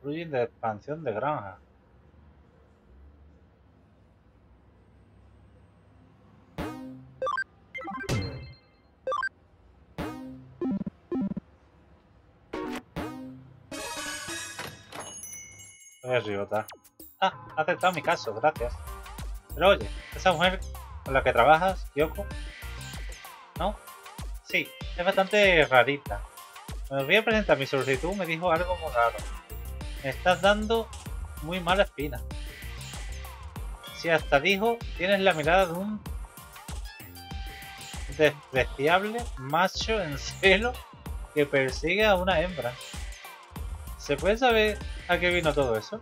plugin de expansión de granja. Voy a rebotar. Ah, ha aceptado mi caso, gracias. Pero oye, esa mujer con la que trabajas, Kyoko, ¿no? Sí, es bastante rarita. Cuando voy a presentar mi solicitud me dijo algo muy raro. Me estás dando muy mala espina. Si hasta dijo, tienes la mirada de un despreciable macho en celo que persigue a una hembra. ¿Se puede saber a qué vino todo eso?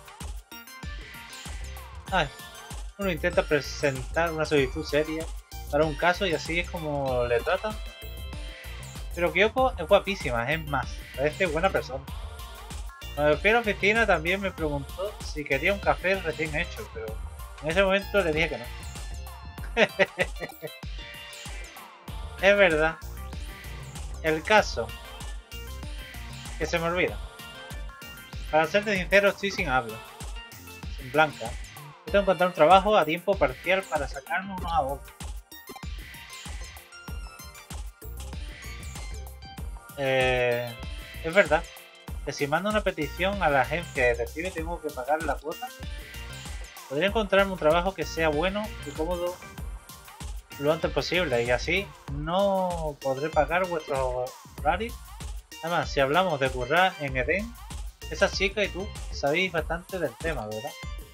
Ay, uno intenta presentar una solicitud seria para un caso y así es como le tratan. Pero Kyoko es guapísima, es más, parece buena persona. Cuando fui a la oficina también me preguntó si quería un café recién hecho, pero en ese momento le dije que no. Es verdad. El caso, que se me olvida. Para serte sincero, estoy sin habla, sin blanca. Tengo que encontrar un trabajo a tiempo parcial para sacarme unos ahorros. Es verdad que si mando una petición a la agencia de detective tengo que pagar la cuota. Podría encontrarme un trabajo que sea bueno y cómodo lo antes posible y así no podré pagar vuestros horarios. Además, si hablamos de currar en Edén, esa chica y tú sabéis bastante del tema, ¿verdad?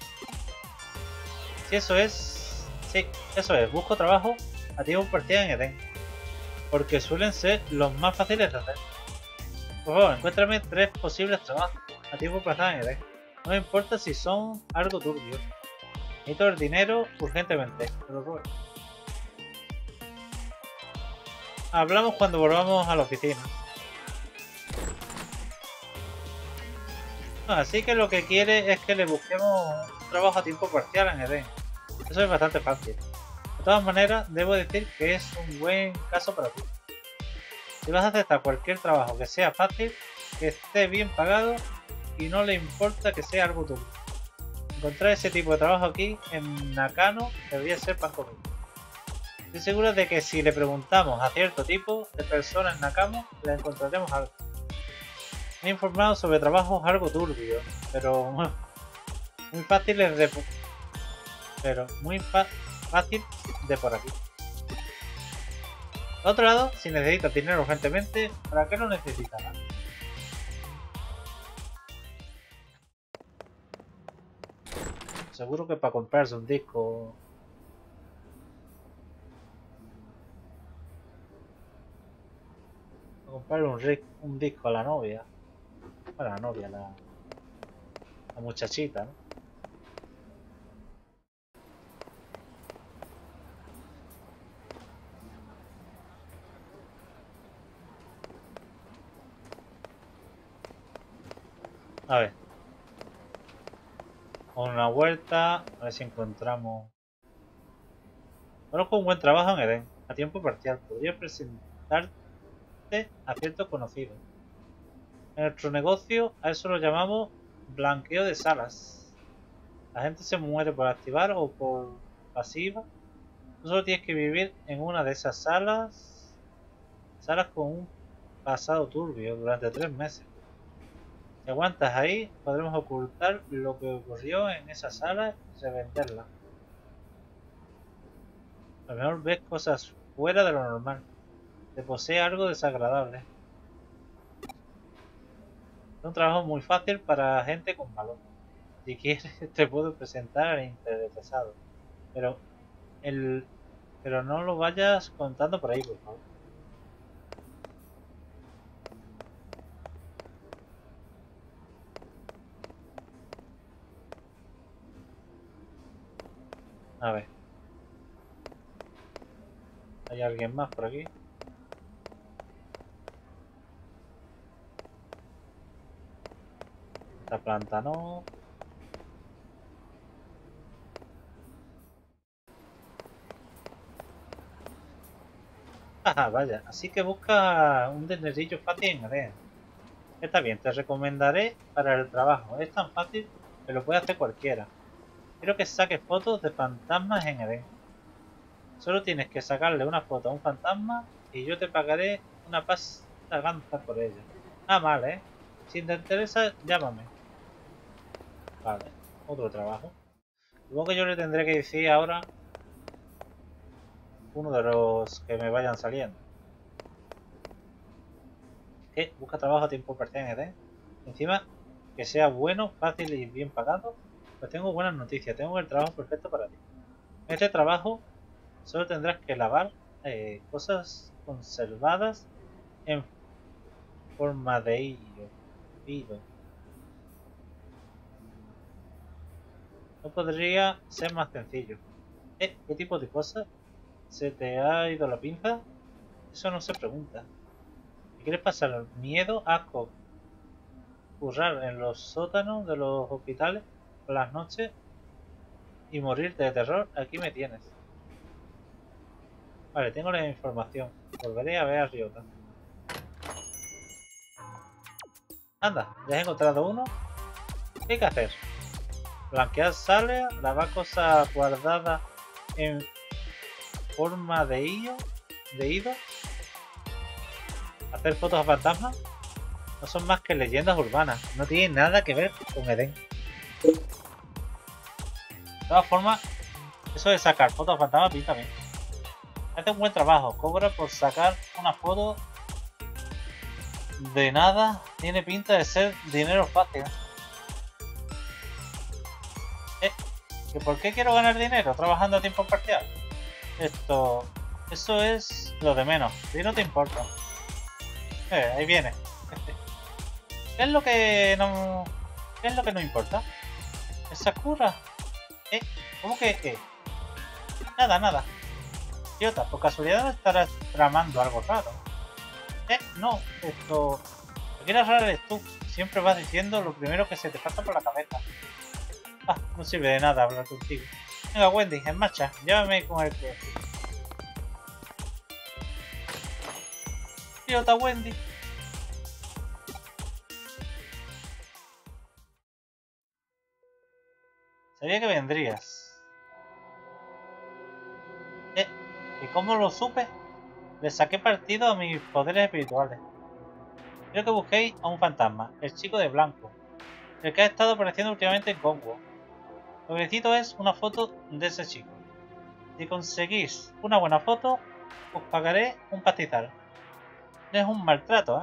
Si eso es... Sí, eso es. Busco trabajo a tiempo parcial en Edén, porque suelen ser los más fáciles de hacer. Por favor, encuéntrame 3 posibles trabajos a tiempo parcial en Edén. No me importa si son algo turbios. Necesito el dinero urgentemente, te lo ruego. Hablamos cuando volvamos a la oficina. Así que lo que quiere es que le busquemos un trabajo a tiempo parcial en Edén. Eso es bastante fácil. De todas maneras, debo decir que es un buen caso para ti. Si vas a aceptar cualquier trabajo que sea fácil, que esté bien pagado y no le importa que sea algo tuyo. Encontrar ese tipo de trabajo aquí en Nakano debería ser pan comido. Estoy seguro de que si le preguntamos a cierto tipo de personas en Nakano, le encontraremos algo. Me he informado sobre trabajos algo turbios, pero muy fáciles de fácil de por aquí. Por otro lado, si necesitas dinero urgentemente, ¿para qué lo necesitarás? Seguro que para comprarse un disco. Para comprarle un disco a la novia. A la novia, la muchachita, ¿no? A ver. Con una vuelta, a ver si encontramos. Conozco un buen trabajo en Edén, a tiempo parcial. Podría presentarte a ciertos conocidos. En nuestro negocio a eso lo llamamos blanqueo de salas. La gente se muere por activar o por pasiva. Tú solo tienes que vivir en una de esas salas con un pasado turbio durante 3 meses. Si aguantas ahí, podremos ocultar lo que ocurrió en esa sala y revenderla. A lo mejor ves cosas fuera de lo normal. Te posee algo desagradable. Es un trabajo muy fácil para gente con valor. Si quieres, te puedo presentar al interesado. Pero pero no lo vayas contando por ahí, por favor. A ver. ¿Hay alguien más por aquí? Esta planta no. Ah, vaya. Así que busca un dinerillo fácil en Edén. Está bien, te recomendaré para el trabajo. Es tan fácil que lo puede hacer cualquiera. Quiero que saques fotos de fantasmas en Edén. Solo tienes que sacarle una foto a un fantasma y yo te pagaré una pasta ganza por ella. Ah, vale, ¿eh? Si te interesa, llámame. Vale, otro trabajo. Supongo que yo le tendré que decir ahora uno de los que me vayan saliendo. ¿Qué? Busca trabajo a tiempo parcial en Edén. Encima, que sea bueno, fácil y bien pagado. Pues tengo buenas noticias. Tengo el trabajo perfecto para ti. En este trabajo solo tendrás que lavar cosas conservadas en forma de hilo. No podría ser más sencillo. ¿Qué tipo de cosas? ¿Se te ha ido la pinza? Eso no se pregunta. Si quieres pasar miedo, asco, currar en los sótanos de los hospitales por las noches y morirte de terror, aquí me tienes. Vale, tengo la información. Volveré a ver a Ryota. Anda, ¿ya has encontrado uno? ¿Qué hay que hacer? Blanquear sales, lavar cosas guardadas en forma de hilo, hacer fotos a fantasmas. No son más que leyendas urbanas, no tienen nada que ver con Edén. De todas formas, eso de sacar fotos a fantasmas pinta bien. Hace un buen trabajo, cobra por sacar una foto de nada, tiene pinta de ser dinero fácil. ¿Que por qué quiero ganar dinero trabajando a tiempo parcial? Eso es lo de menos, si no te importa. Ahí viene. ¿Qué es lo que no importa? ¿Es Sakura? ¿Cómo que? Nada. Idiota, por casualidad no estarás tramando algo raro. No, lo que quieres raro eres tú. Siempre vas diciendo lo primero que se te pasa por la cabeza. Ah, no sirve de nada hablar contigo. Venga, Wendy, en marcha. Llévame con el que... Idiota, Wendy. Sabía que vendrías. ¿Y cómo lo supe? Le saqué partido a mis poderes espirituales. Quiero que busquéis a un fantasma, el chico de blanco, el que ha estado apareciendo últimamente en Congo. Lo que necesito es una foto de ese chico. Si conseguís una buena foto, os pagaré un pastizal. No es un maltrato,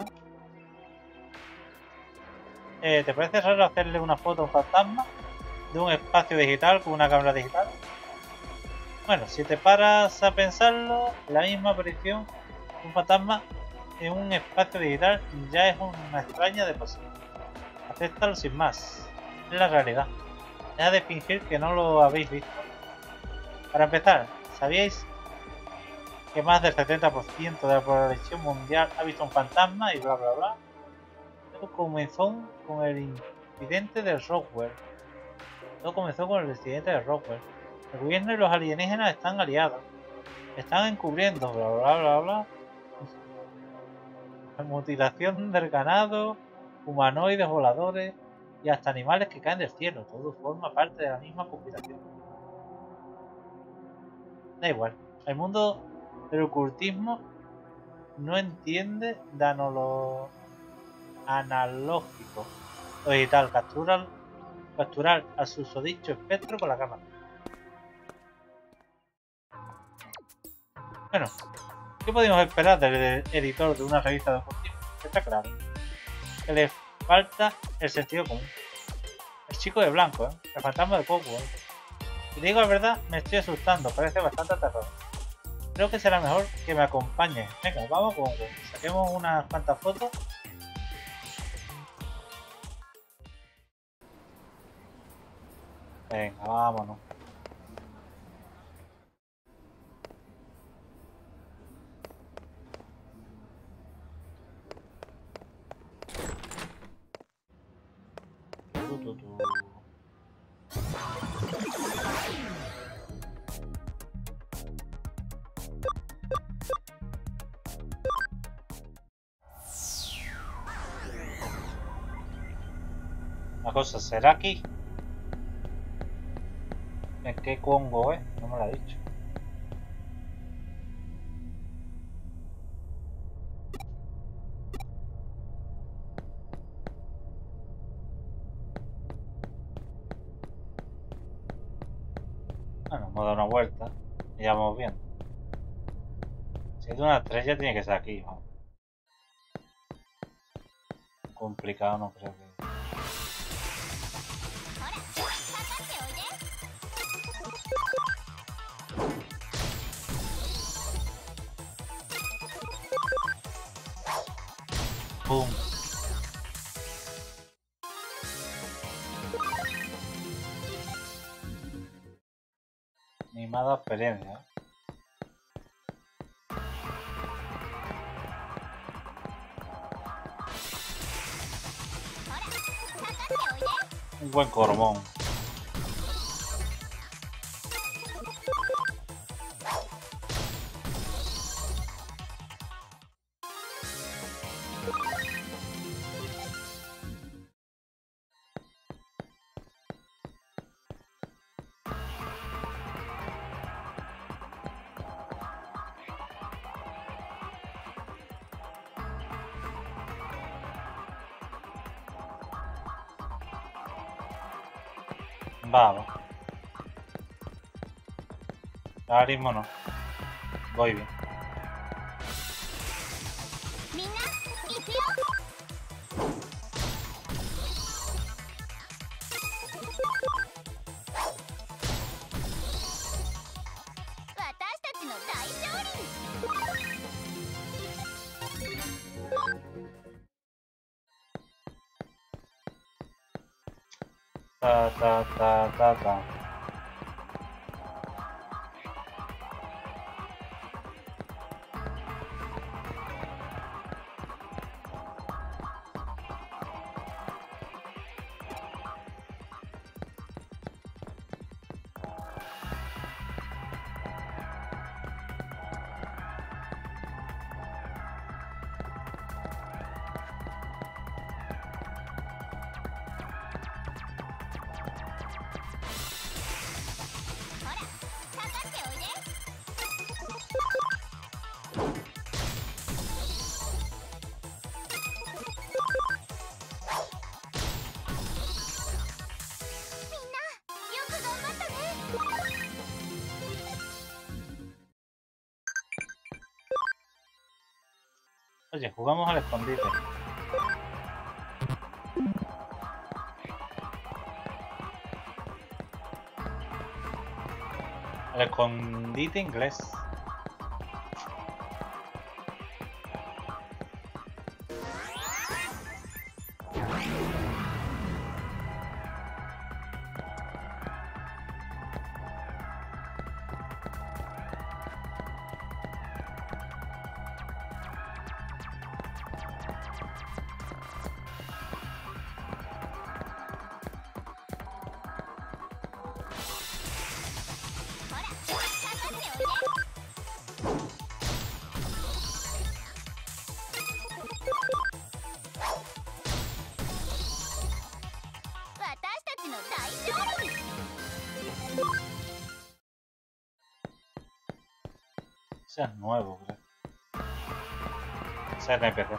¿Te parece raro hacerle una foto a un fantasma de un espacio digital con una cámara digital? Bueno, si te paras a pensarlo, la misma aparición de un fantasma en un espacio digital ya es una extraña de por sí. Acéptalo sin más. Es la realidad. Deja de fingir que no lo habéis visto. Para empezar, ¿sabíais que más del 70% de la población mundial ha visto un fantasma y bla bla bla? Todo comenzó con el incidente del Roswell. El gobierno y los alienígenas están aliados. Están encubriendo bla bla bla bla. La mutilación del ganado, humanoides voladores y hasta animales que caen del cielo. Todo forma parte de la misma conspiración. Da igual. El mundo del ocultismo no entiende de analógico o digital. Capturar al susodicho espectro con la cámara. Bueno, ¿qué podemos esperar del editor de una revista de ocultismo? Está claro. Que le falta el sentido común. El chico de blanco, el fantasma de Coco. Si te digo la verdad, me estoy asustando, parece bastante aterrador. Creo que será mejor que me acompañes. Venga, vamos con saquemos unas cuantas fotos. Venga, vámonos. La cosa será aquí. ¿En qué Congo es? No me lo ha dicho. Bueno, hemos dado una vuelta y ya vamos viendo. Si es de una estrella tiene que ser aquí, ¿no? Complicado no creo que... ¡Pum! Ni me ha dado experiencia, ¿eh? Un buen cormón. Vamos. Ahora mismo no. Voy bien. Ta ta ta ta ta. Oye, jugamos al escondite. El escondite inglés. Ese es nuevo, creo. Ese es NPC.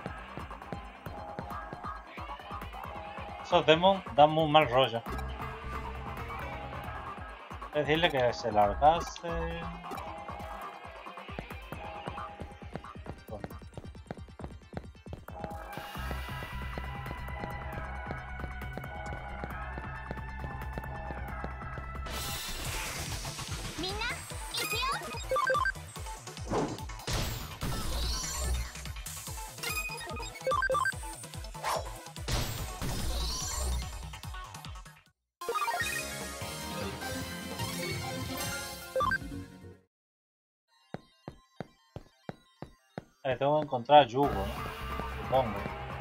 Esos demons dan muy mal rollo. Decirle que se largase. Tengo que encontrar a Yugo, ¿no? Supongo.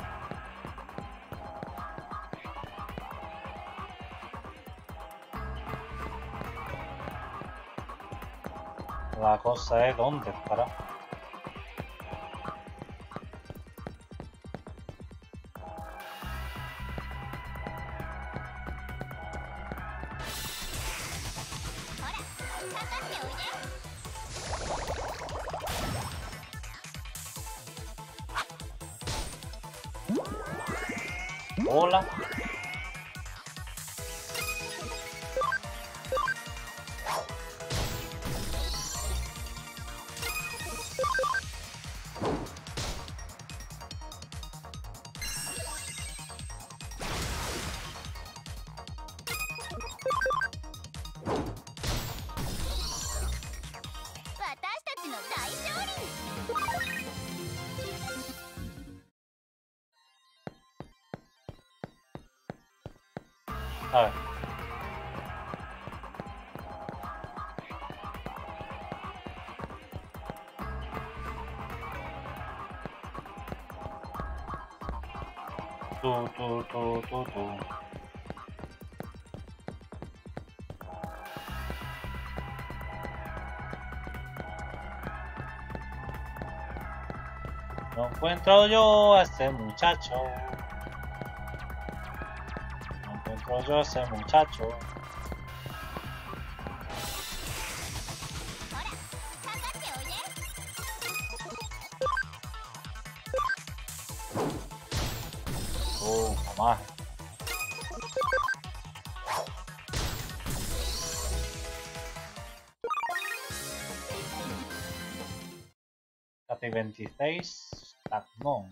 La cosa es dónde estará. Hola. A ver. Tú. No encuentro yo a este muchacho. No encuentro yo a ese muchacho. Mamá. Casi 26. No.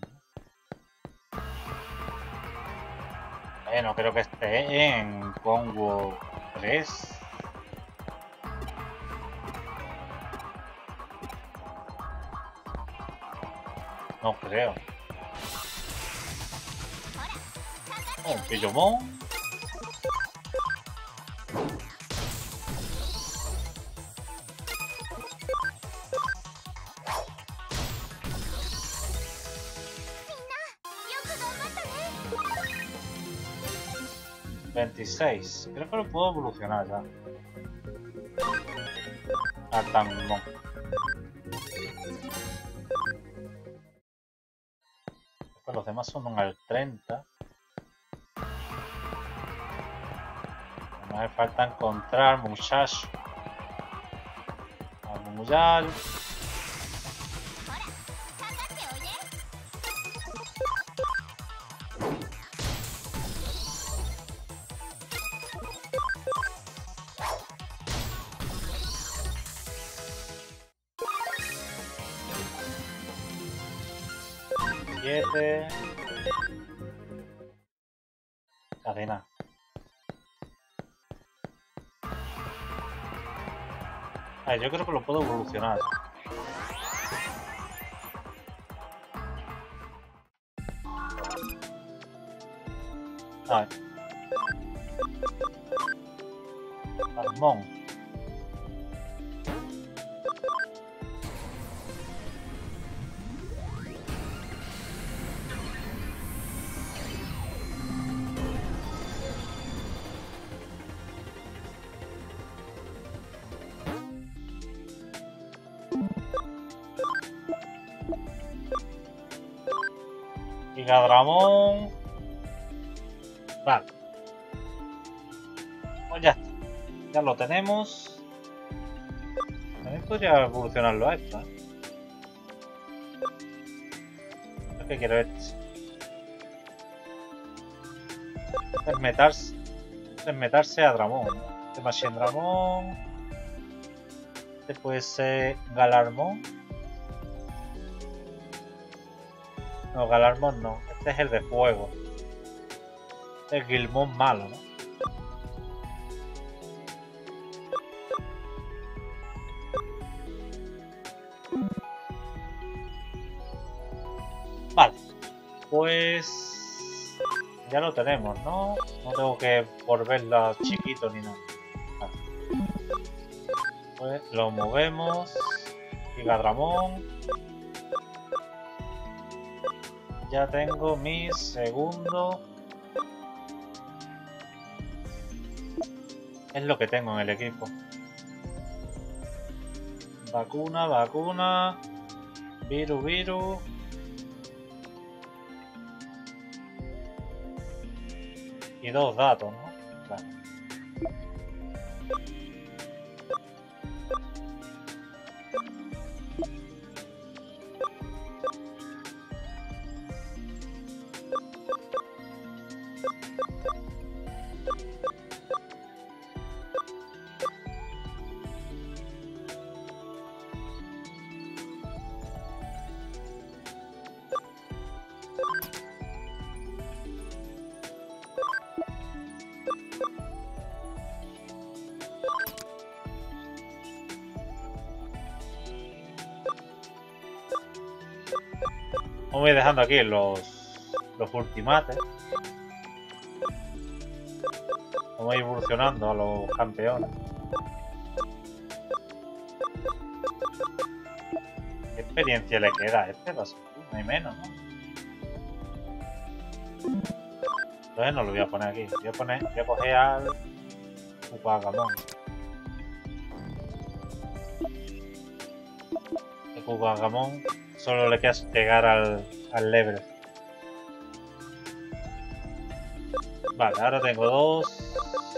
No creo que esté en Congo 3. No creo. Oh, Pillomón. ¿26? Creo que lo puedo evolucionar ya. Artamimon. Después los demás son al 30. Me hace falta encontrar muchacho. A Muyal. Cadena. Yo creo que lo puedo evolucionar. A ver. Salmón. Gigadramón. Vale. Pues ya está. Ya lo tenemos. También podría evolucionarlo a esto, ¿eh? Lo que quiero es meterse a Dramón, ¿no? Este Machine Dramón. Este puede ser Galarmón. No, Galarmón no. Este es el de fuego. Este es Gilmón malo, ¿no? Vale. Pues ya lo tenemos, ¿no? No tengo que volverlo chiquito ni nada. Vale. Pues lo movemos. Gigadramón. Ya tengo mi segundo. Es lo que tengo en el equipo. Vacuna. Virus. Y 2 datos, ¿no? Claro. Vamos a ir dejando aquí los ultimates. Vamos a ir evolucionando a los campeones. ¿Qué experiencia le queda a este? No hay menos, ¿no? Entonces no lo voy a poner aquí. Voy a coger al Kuwagamon. El Kuwagamon solo le queda llegar al level. Vale, ahora tengo 2.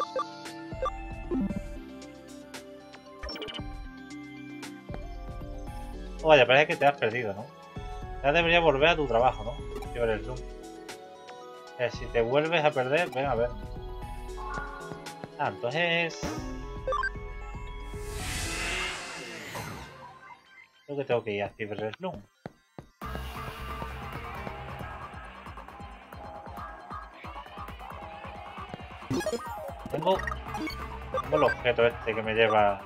Oh, vaya, parece que te has perdido, ¿no? Ya deberías volver a tu trabajo, ¿no? Cyberslum. Si te vuelves a perder, ven a ver. Ah, entonces... Creo que tengo que ir a Cyberslum. Tengo el objeto este que me lleva...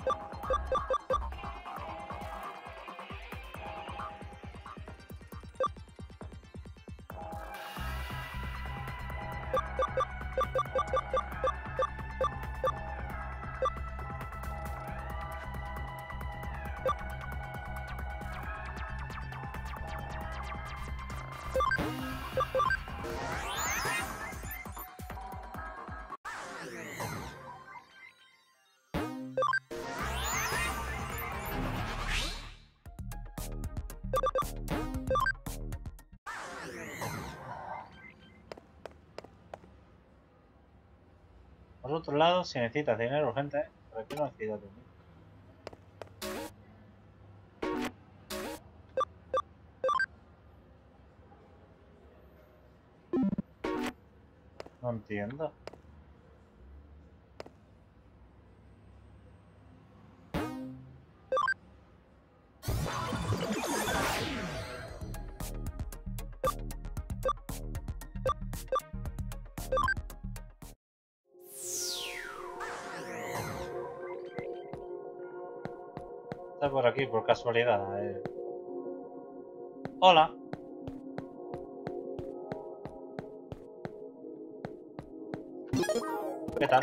Por otro lado, si necesitas dinero urgente, por aquí no necesitas dinero. No entiendo. Está por aquí, por casualidad. Hola. ¿Qué tal?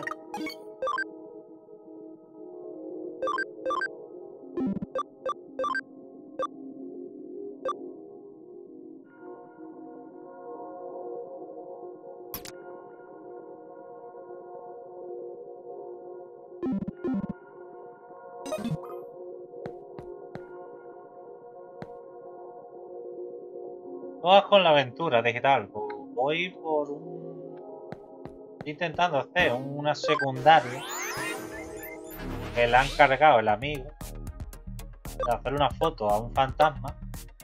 Vas con la aventura digital. Voy por un... Estoy intentando hacer una secundaria que le han cargado el amigo de hacer una foto a un fantasma,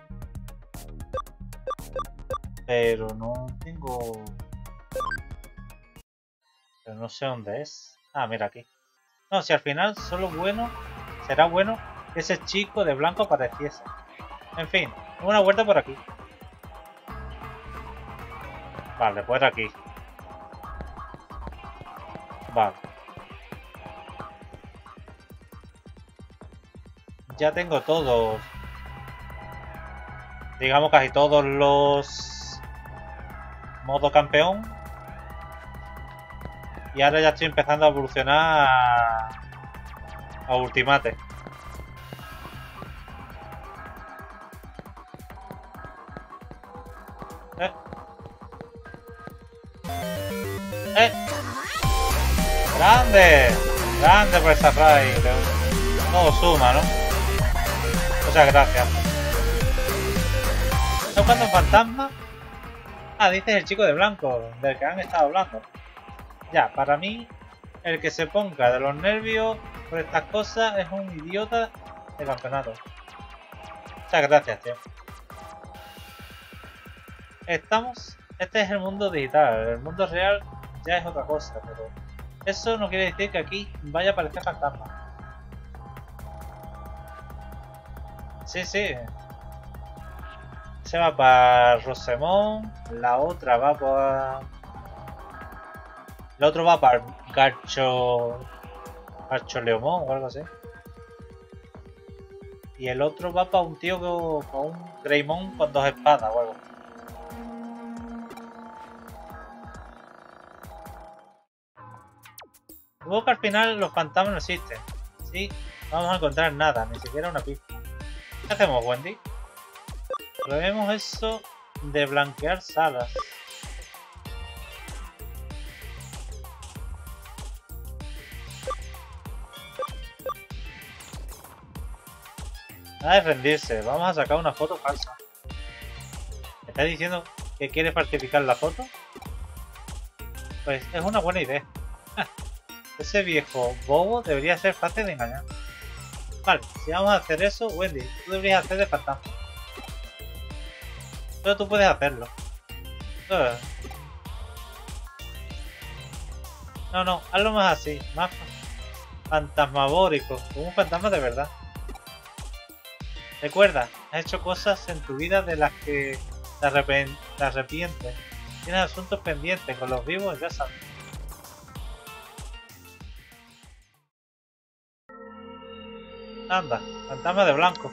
pero no tengo... Pero no sé dónde es. Ah, mira aquí. No, si al final solo bueno será bueno que ese chico de blanco apareciese. En fin, una vuelta por aquí. Vale, pues aquí. Vale. Ya tengo todos. Digamos casi todos los modo campeón. Y ahora ya estoy empezando a evolucionar a Ultimate. ¡Grande! ¡Grande por esa raid! Todo suma, ¿no? Muchas gracias. ¿Estás buscando un fantasma? Ah, dices el chico de blanco, del que han estado hablando. Ya, para mí, el que se ponga de los nervios por estas cosas es un idiota de campeonato. Muchas gracias, tío. Este es el mundo digital, el mundo real ya es otra cosa, pero eso no quiere decir que aquí vaya a aparecer fantasma. Sí, sí. Se va para Rosemont, la otra va para... El otro va para Garcholeomón o algo así. Y el otro va para un tío con un Greymon con 2 espadas o algo. Supongo que al final los fantasmas no existen. Sí, no vamos a encontrar nada, ni siquiera una pista. ¿Qué hacemos, Wendy? Probemos eso de blanquear salas. Nada de rendirse, vamos a sacar una foto falsa. ¿Me está diciendo que quiere falsificar la foto? Pues es una buena idea. Ese viejo bobo debería ser fácil de engañar. Vale, si vamos a hacer eso, Wendy, tú deberías hacer de fantasma. Pero tú puedes hacerlo. No, hazlo más así, más fantasmagórico, como un fantasma de verdad. Recuerda, has hecho cosas en tu vida de las que te arrepientes. Tienes asuntos pendientes con los vivos, ya sabes. Anda, fantasma de blanco.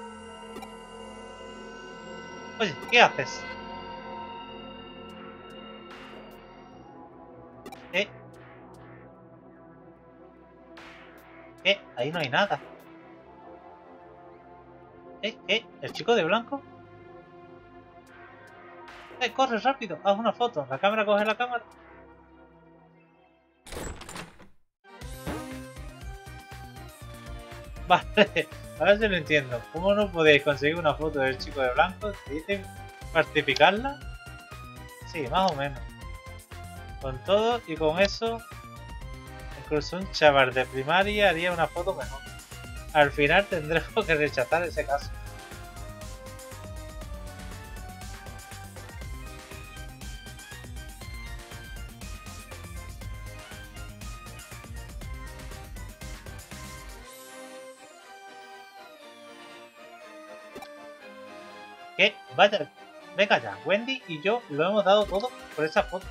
Oye, ¿qué haces? ¿Qué? ¿Qué? Ahí no hay nada. ¿Qué? ¿El chico de blanco? Corre rápido, haz una foto. La cámara coge la cámara. Vale, ahora sí lo entiendo. ¿Cómo no podéis conseguir una foto del chico de blanco? ¿Te dicen falsificarla? Sí, más o menos. Con todo y con eso, incluso un chaval de primaria haría una foto mejor. Al final tendremos que rechazar ese caso. ¿Qué? Vaya, venga ya, Wendy y yo lo hemos dado todo por esa foto.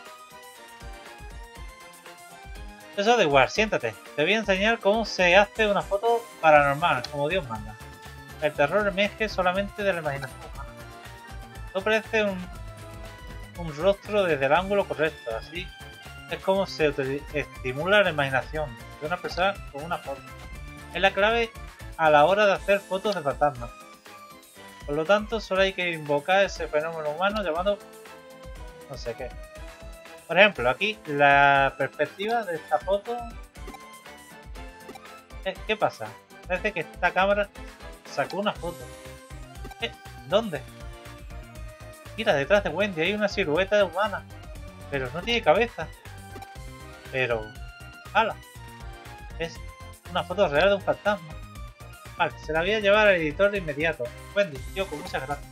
Eso da igual, siéntate. Te voy a enseñar cómo se hace una foto paranormal, como Dios manda. El terror emerge solamente de la imaginación humana. No parece un rostro desde el ángulo correcto, así es como se estimula la imaginación de una persona con una foto. Es la clave a la hora de hacer fotos de fantasmas. Por lo tanto, solo hay que invocar ese fenómeno humano llamado no sé qué. Por ejemplo, aquí la perspectiva de esta foto. ¿Qué pasa? Parece que esta cámara sacó una foto. ¿Dónde? Mira, detrás de Wendy hay una silueta humana, pero no tiene cabeza. Pero... ¡hala! Es una foto real de un fantasma. Vale, se la voy a llevar al editor de inmediato. Wendy, Yoko, muchas gracias.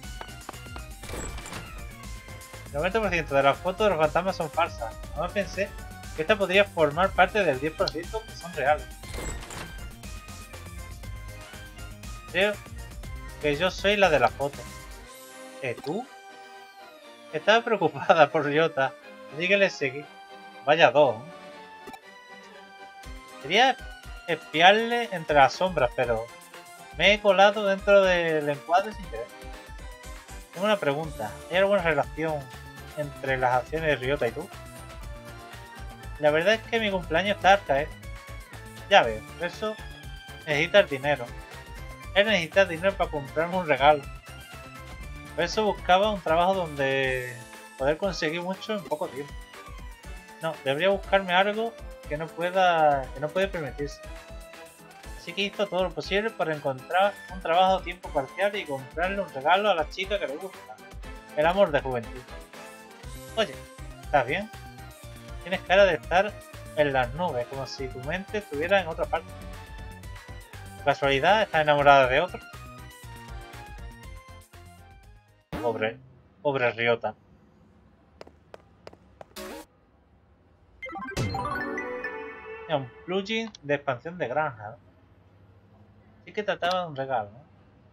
El 90% de las fotos de los fantasmas son falsas. Además pensé que esta podría formar parte del 10% que son reales. Creo que yo soy la de la foto. ¿Tú? Estaba preocupada por Ryota, así que le seguí. Vaya dos, ¿eh? Quería espiarle entre las sombras, pero me he colado dentro del encuadre sin querer. Tengo una pregunta. ¿Hay alguna relación entre las acciones de Ryota y tú? La verdad es que mi cumpleaños está al caer. Ya veo, por eso necesitas dinero. Él necesita dinero para comprarme un regalo. Por eso buscaba un trabajo donde poder conseguir mucho en poco tiempo. No, debería buscarme algo que no puede permitirse. Así que hizo todo lo posible para encontrar un trabajo a tiempo parcial y comprarle un regalo a la chica que le gusta. El amor de juventud. Oye, ¿estás bien? Tienes cara de estar en las nubes, como si tu mente estuviera en otra parte. ¿Por casualidad estás enamorada de otro? Pobre Ryota. Es un plugin de expansión de granja, ¿no? Sí que trataba de un regalo, ¿no?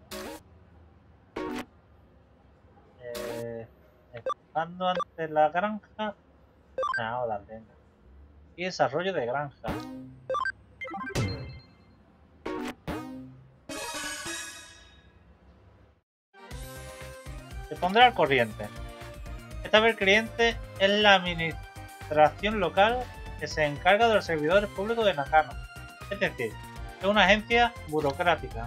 Expando ante la granja. Ah, la arena. Y desarrollo de granja. pondrá al corriente. Esta vez el cliente es la administración local que se encarga de los servidores públicos de Nakano. Es decir, es una agencia burocrática.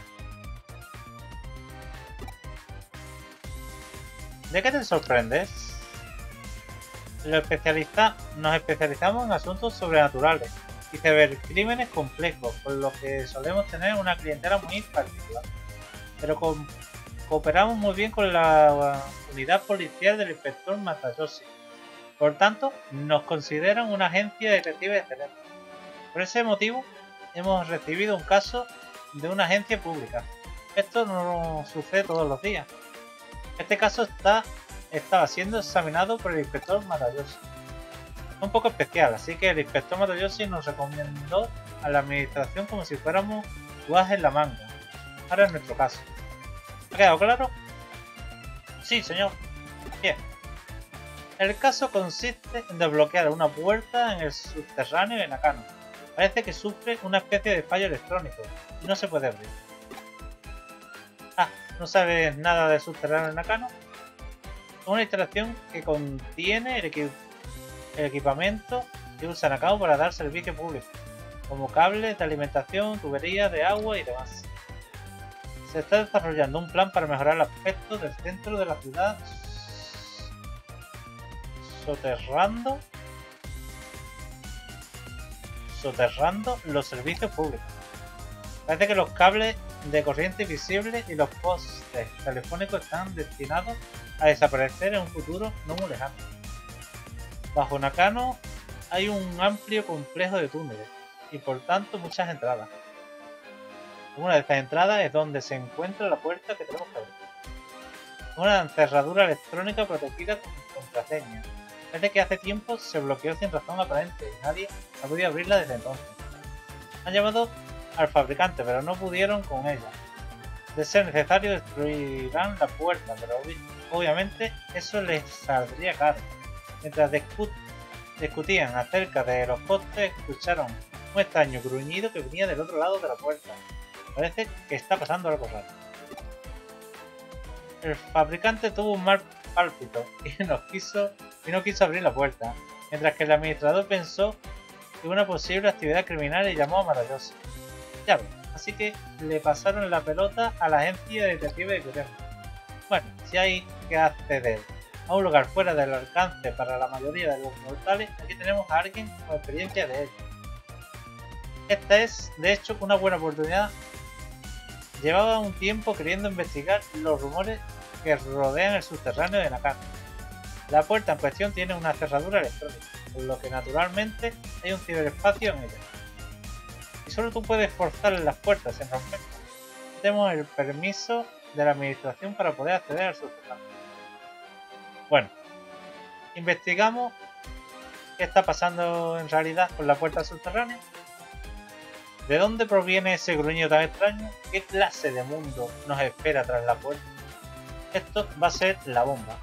¿De qué te sorprendes? Nos especializamos en asuntos sobrenaturales y cibercrímenes complejos, por lo que solemos tener una clientela muy particular. Pero cooperamos muy bien con la unidad policial del inspector Matayoshi. Por tanto, nos consideran una agencia de detectives excelente. Por ese motivo, hemos recibido un caso de una agencia pública. Esto no sucede todos los días. Este caso estaba siendo examinado por el inspector Matayoshi. Es un poco especial, así que el inspector Matayoshi nos recomendó a la administración como si fuéramos guas en la manga. Ahora es nuestro caso. ¿Ha quedado claro? Sí, señor. Bien. El caso consiste en desbloquear una puerta en el subterráneo de Nakano. Parece que sufre una especie de fallo electrónico y no se puede abrir. Ah, ¿no sabes nada del subterráneo de Nakano? Es una instalación que contiene el equipamiento que usa Nakano para dar servicio público, como cables de alimentación, tuberías de agua y demás. Se está desarrollando un plan para mejorar el aspecto del centro de la ciudad, soterrando los servicios públicos. Parece que los cables de corriente visibles y los postes telefónicos están destinados a desaparecer en un futuro no muy lejano. Bajo Nakano hay un amplio complejo de túneles y por tanto muchas entradas. Una de estas entradas es donde se encuentra la puerta que tenemos que abrir. Una cerradura electrónica protegida con contraseña. Parece que hace tiempo se bloqueó sin razón aparente y nadie ha podido abrirla desde entonces. Han llamado al fabricante, pero no pudieron con ella. De ser necesario, destruirán la puerta, pero obviamente eso les saldría caro. Mientras discutían acerca de los costes, escucharon un extraño gruñido que venía del otro lado de la puerta. Parece que está pasando algo raro. El fabricante tuvo un mal pálpito y no quiso abrir la puerta, mientras que el administrador pensó en una posible actividad criminal y llamó a Matayoshi. Ya ves, así que le pasaron la pelota a la agencia de detectives de Kuremo. Bueno, si hay que acceder a un lugar fuera del alcance para la mayoría de los mortales, aquí tenemos a alguien con experiencia de ello. Esta es, de hecho, una buena oportunidad. Llevaba un tiempo queriendo investigar los rumores que rodean el subterráneo de Nakano. La puerta en cuestión tiene una cerradura electrónica, por lo que naturalmente hay un ciberespacio en ella. Y solo tú puedes forzar las puertas sin romperlas. Tenemos el permiso de la administración para poder acceder al subterráneo. Bueno, investigamos qué está pasando en realidad con la puerta subterránea. ¿De dónde proviene ese gruñido tan extraño? ¿Qué clase de mundo nos espera tras la puerta? Esto va a ser la bomba.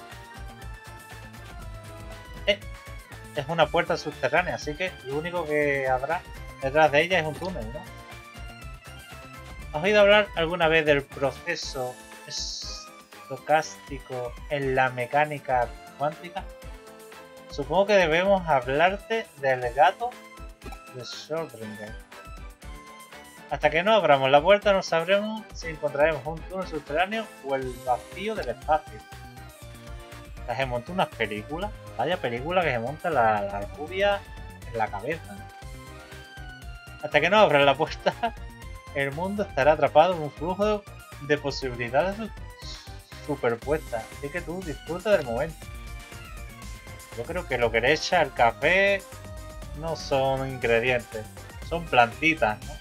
Es una puerta subterránea, así que lo único que habrá detrás de ella es un túnel, ¿no? ¿Has oído hablar alguna vez del proceso estocástico en la mecánica cuántica? Supongo que debemos hablarte del gato de Schrödinger. Hasta que no abramos la puerta no sabremos si encontraremos un túnel subterráneo o el vacío del espacio. Se montó unas películas, vaya película que se monta la rubia en la cabeza. Hasta que no abran la puerta, el mundo estará atrapado en un flujo de posibilidades superpuestas. Así que tú disfruta del momento. Yo creo que lo que le echa al café no son ingredientes, son plantitas, ¿no?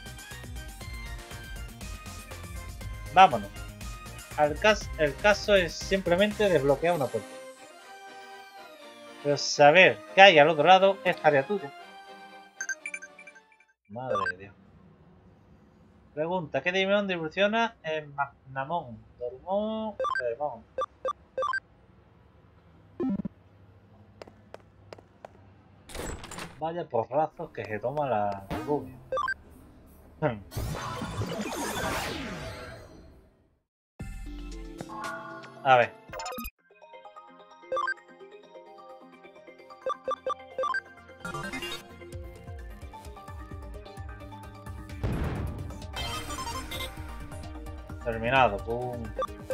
Vámonos. El caso es simplemente desbloquear una puerta. Pero saber qué hay al otro lado es tarea tuya. Madre de Dios. Pregunta, ¿qué Digimon evoluciona en Magnamon? Dormón, Dormón. Vaya porrazos que se toma la rubia. A ver. Terminado, pum.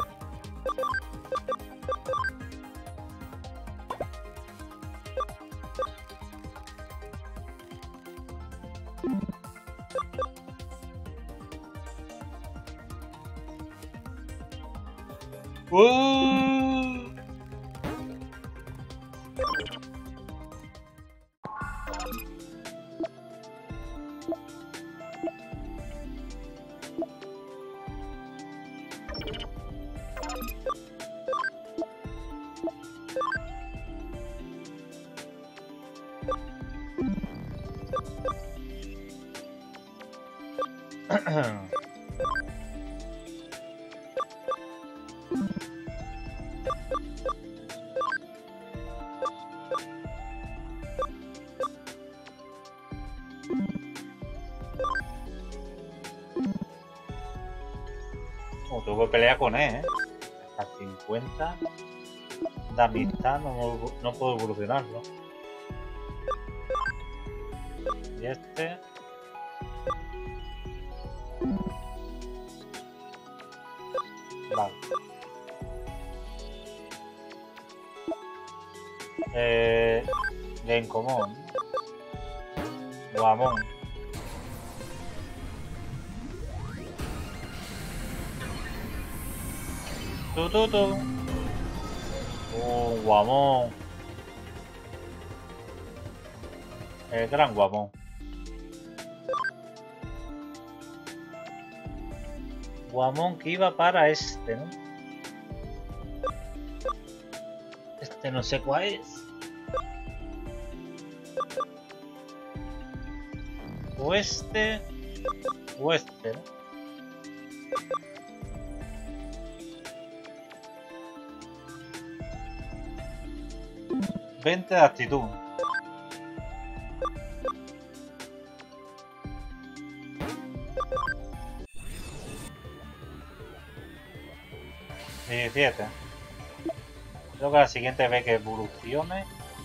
Tuve que pelear con él, ¿eh? Hasta 50 de amistad no puedo evolucionarlo. Y este... Vale. De en común. Guamón. Guamón. El gran Guamón. Guamón que iba para este, ¿no? Este no sé cuál es. O este, ¿no? 20 de actitud. ¿17? Creo que la siguiente vez que evolucione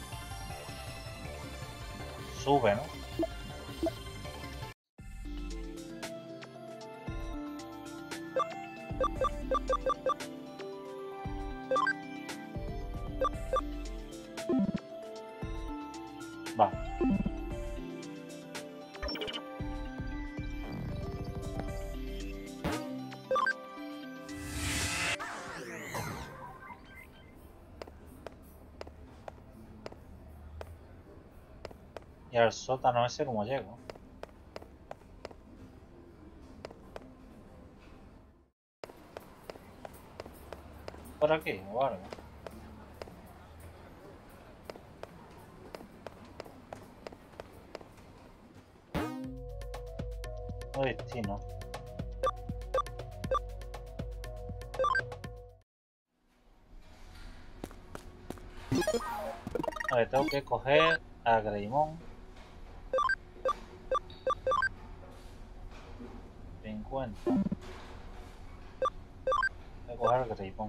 sube, ¿no? Va. Y al sótano ese como llego. Por aquí, o algo. No destino. A ver, tengo que coger a Greymon. 50. Voy a coger a Greymon.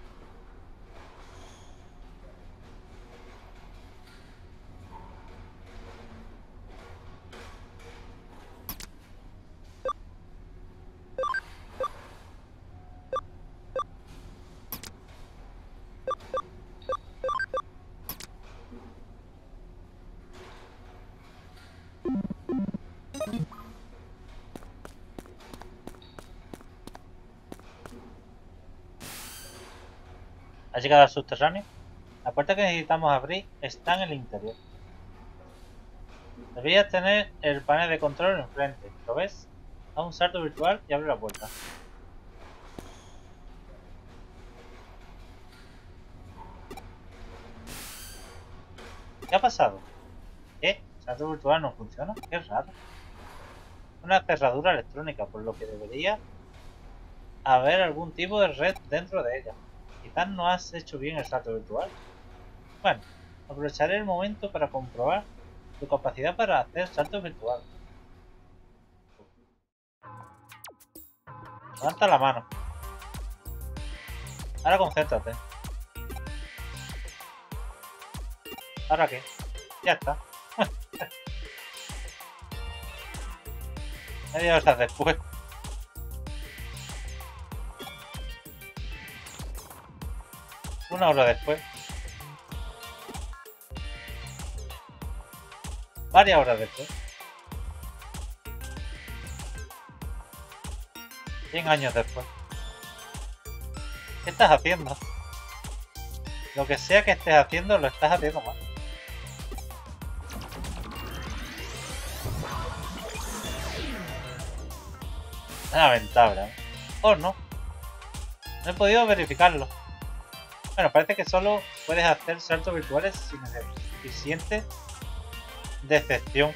¿Has llegado al subterráneo? La puerta que necesitamos abrir está en el interior. Deberías tener el panel de control enfrente. ¿Lo ves? Da un salto virtual y abre la puerta. ¿Qué ha pasado? ¿Qué? ¿El salto virtual no funciona? Qué raro. Una cerradura electrónica, por lo que debería haber algún tipo de red dentro de ella. Quizás no has hecho bien el salto virtual. Bueno, aprovecharé el momento para comprobar tu capacidad para hacer saltos virtuales. Levanta la mano. Ahora concéntrate. ¿Ahora qué? Ya está. Media hora después. Una hora después. Varias horas después. 100 años después. ¿Qué estás haciendo? Lo que sea que estés haciendo, lo estás haciendo mal. Lamentable, ¿eh? Oh, no. No he podido verificarlo. Bueno, parece que solo puedes hacer saltos virtuales sin suficiente decepción.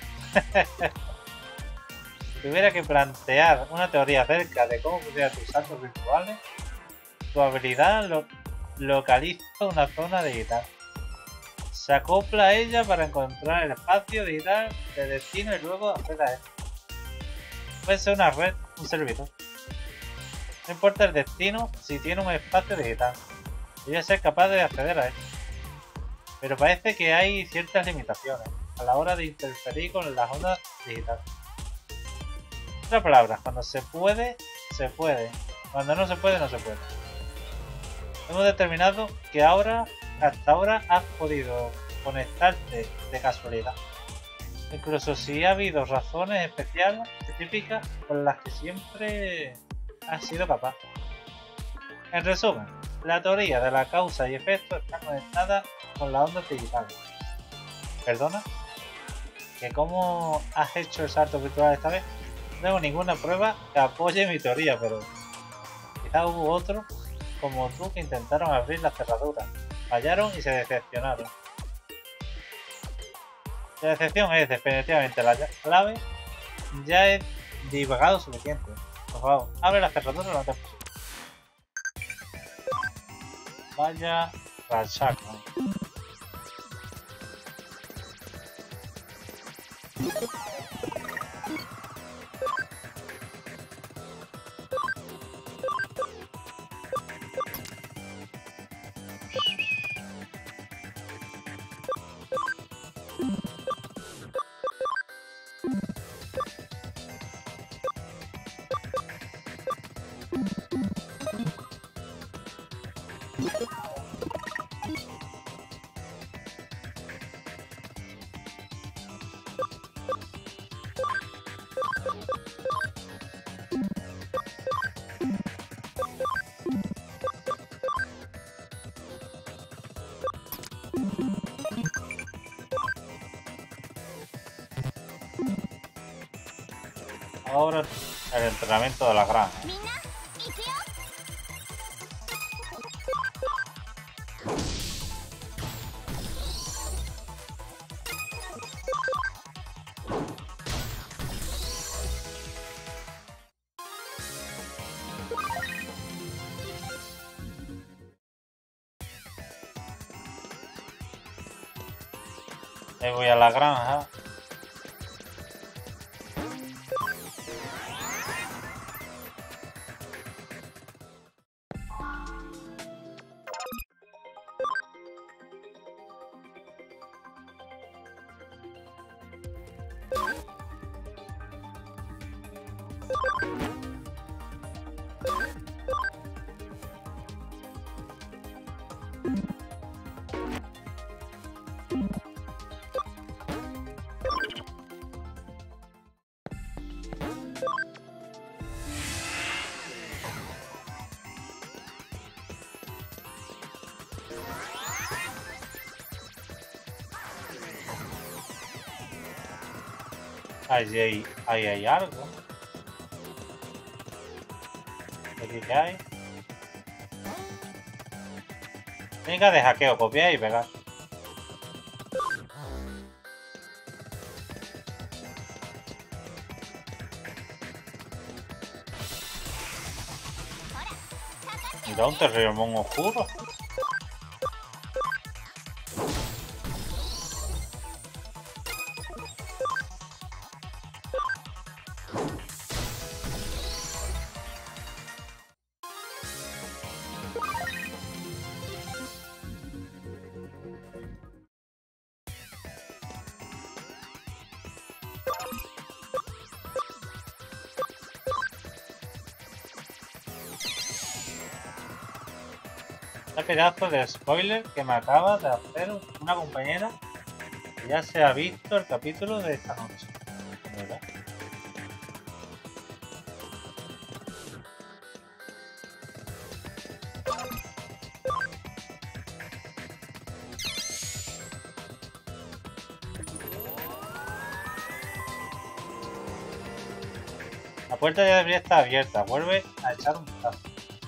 Si tuviera que plantear una teoría acerca de cómo funcionan tus saltos virtuales, tu habilidad localiza una zona digital. Se acopla a ella para encontrar el espacio digital de destino y luego acceder a él. Puede ser una red, un servidor. No importa el destino si tiene un espacio digital. Debe ser capaz de acceder a él. Pero parece que hay ciertas limitaciones a la hora de interferir con las ondas digitales. En otras palabras, cuando se puede, se puede. Cuando no se puede, no se puede. Hemos determinado que hasta ahora has podido conectarte de casualidad. Incluso si ha habido razones específicas por las que siempre has sido capaz. En resumen, la teoría de la causa y efecto está conectada con las ondas digitales. ¿Perdona? ¿Que cómo has hecho el salto virtual esta vez? No tengo ninguna prueba que apoye mi teoría, pero quizá hubo otros como tú que intentaron abrir las cerraduras, fallaron y se decepcionaron. La decepción es definitivamente la clave. Ya he divagado suficiente. Por favor, abre las cerraduras lo antes posible. Vaya rachaco. Ahora el entrenamiento de la granja. Ahí voy a la granja. Ahí hay algo. ¿Aquí qué hay? Técnica de hackeo, copiar y pegar. Mira, un Terriermon oscuro. Ese pedazo de spoiler que me acaba de hacer una compañera que ya se ha visto el capítulo de esta noche. ¿Verdad? La puerta ya debería estar abierta. Vuelve a echar un vistazo.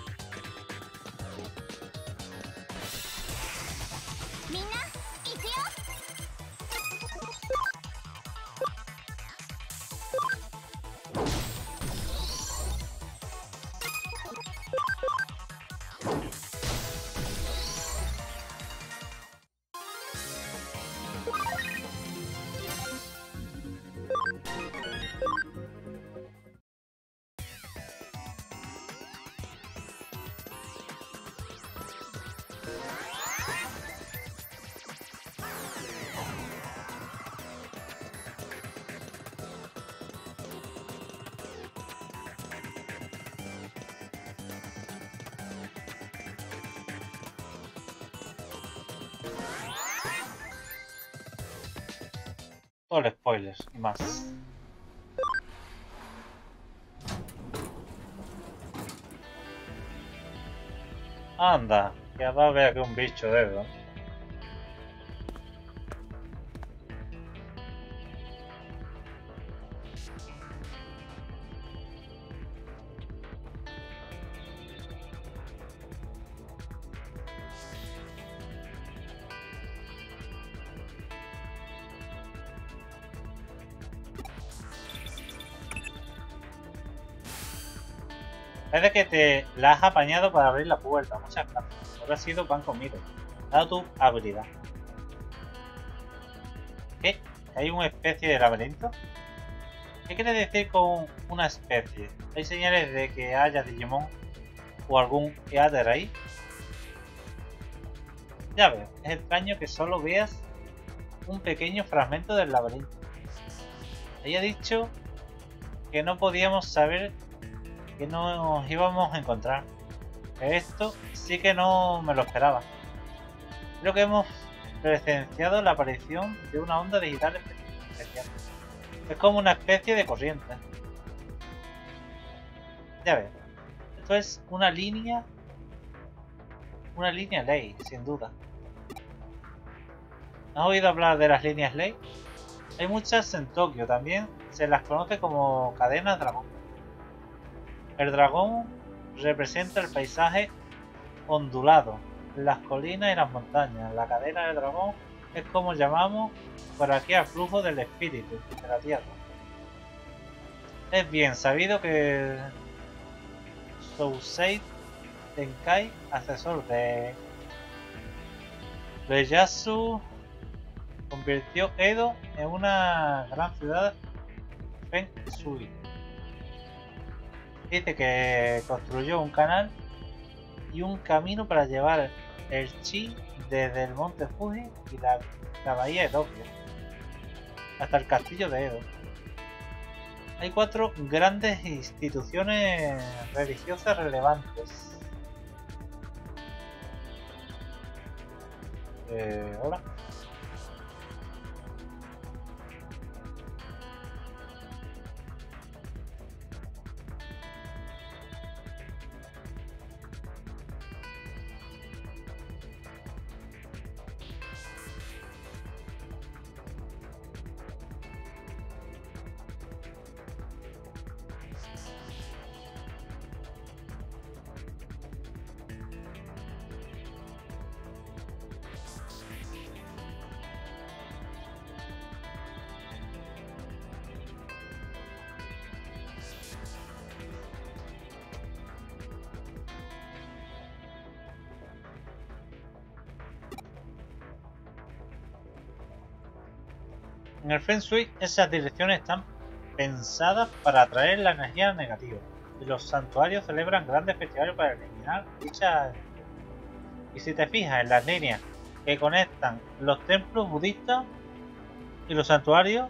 Todo el spoilers y más. Anda, que va a haber aquí un bicho de eso. Parece que te la has apañado para abrir la puerta. Muchas gracias. Ahora ha sido pan comido. Dado tu habilidad. ¿Qué? ¿Hay una especie de laberinto? ¿Qué quiere decir con una especie? ¿Hay señales de que haya Digimon o algún Eater ahí? Ya veo, es extraño que solo veas un pequeño fragmento del laberinto. Había dicho que no podíamos saber que nos íbamos a encontrar. Esto sí que no me lo esperaba. Creo que hemos presenciado la aparición de una onda digital especial. Es como una especie de corriente. Ya ves, esto es una línea ley, sin duda. ¿Has oído hablar de las líneas ley? Hay muchas en Tokio, también se las conoce como cadenas dragón. El dragón representa el paisaje ondulado, las colinas y las montañas. La cadena del dragón es como llamamos por aquí al flujo del espíritu de la tierra. Es bien sabido que Sousei Tenkai, asesor de Ieyasu, convirtió Edo en una gran ciudad Feng Shui. Dice que construyó un canal y un camino para llevar el chi desde el monte Fuji y la bahía de Tokio hasta el castillo de Edo. Hay 4 grandes instituciones religiosas relevantes. Hola. En el Feng Shui, esas direcciones están pensadas para atraer la energía negativa, y los santuarios celebran grandes festivales para eliminar dichas. Y si te fijas en las líneas que conectan los templos budistas y los santuarios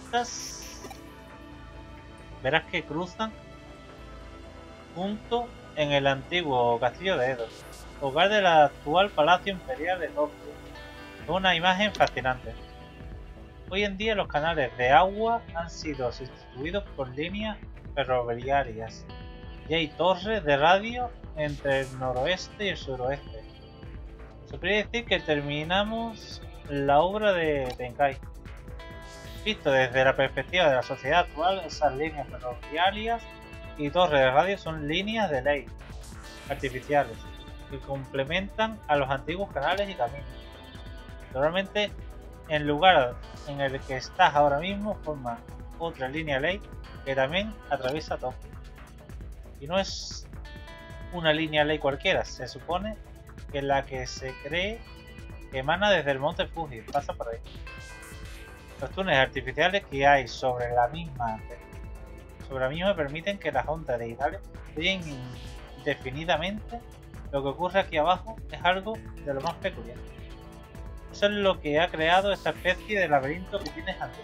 sintoístas, verás que cruzan juntos en el antiguo castillo de Edo, hogar del actual Palacio Imperial de Tokio. Es una imagen fascinante. Hoy en día los canales de agua han sido sustituidos por líneas ferroviarias y hay torres de radio entre el noroeste y el suroeste. Se podría decir que terminamos la obra de Tenkai. Visto desde la perspectiva de la sociedad actual, esas líneas ferroviarias y torres de radio son líneas de ley artificiales que complementan a los antiguos canales y caminos. Normalmente, el lugar en el que estás ahora mismo forma otra línea ley que también atraviesa Tokio. Y no es una línea ley cualquiera, se supone que la que se cree que emana desde el monte Fuji, pasa por ahí. Los túneles artificiales que hay sobre la misma permiten que las ondas digitales vean indefinidamente. Lo que ocurre aquí abajo es algo de lo más peculiar. Eso es lo que ha creado esta especie de laberinto que tienes ante ti.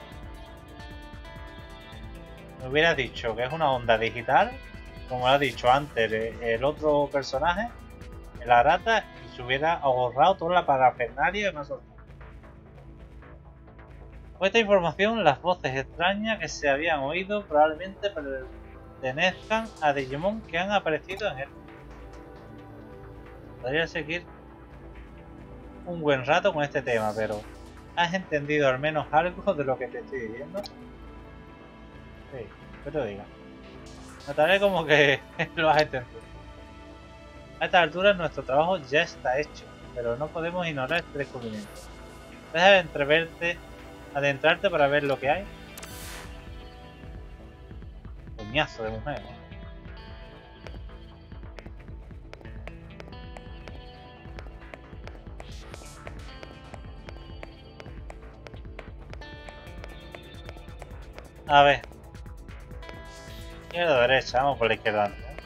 Me hubieras dicho que es una onda digital, como ha dicho antes el otro personaje, el Arata, y se hubiera ahorrado toda la parafernalia que me ha soltado. Con esta información, las voces extrañas que se habían oído probablemente pertenezcan a Digimon que han aparecido en él. Podría seguir un buen rato con este tema, pero ¿has entendido al menos algo de lo que te estoy diciendo? Sí, que te diga. Notaré como que lo has entendido. A esta altura nuestro trabajo ya está hecho, pero no podemos ignorar este descubrimiento. Deja de adentrarte para ver lo que hay. Coñazo de mujer, ¿no? A ver. Izquierda o derecha, vamos por la izquierda antes, ¿eh?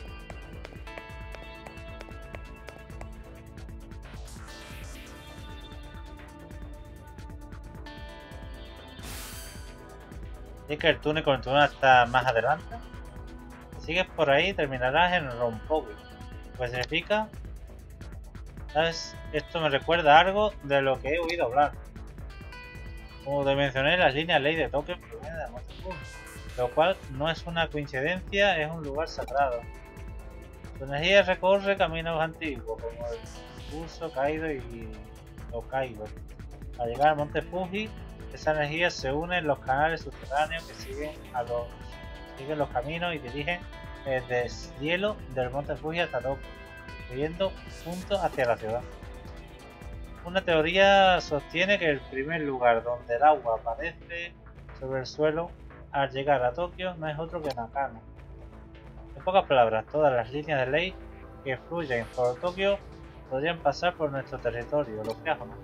Dice que el túnel continúa hasta más adelante. Si sigues por ahí terminarás en Ronpogi. Pues significa... ¿Sabes? Esto me recuerda a algo de lo que he oído hablar. Como te mencioné, las líneas ley de Tokio provienen de Monte Fuji, lo cual no es una coincidencia, es un lugar sagrado. Su energía recorre caminos antiguos como el Uso, Kaido y Hokkaido. Al llegar al Monte Fuji, esa energía se une en los canales subterráneos que siguen los caminos y dirigen el deshielo del Monte Fuji hasta Tokio, yendo juntos hacia la ciudad. Una teoría sostiene que el primer lugar donde el agua aparece sobre el suelo al llegar a Tokio no es otro que Nakano. En pocas palabras, todas las líneas de ley que fluyen por Tokio podrían pasar por nuestro territorio, ¿lo creas o no?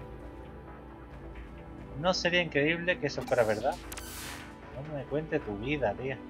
¿No sería increíble que eso fuera verdad? No me cuente tu vida, tía.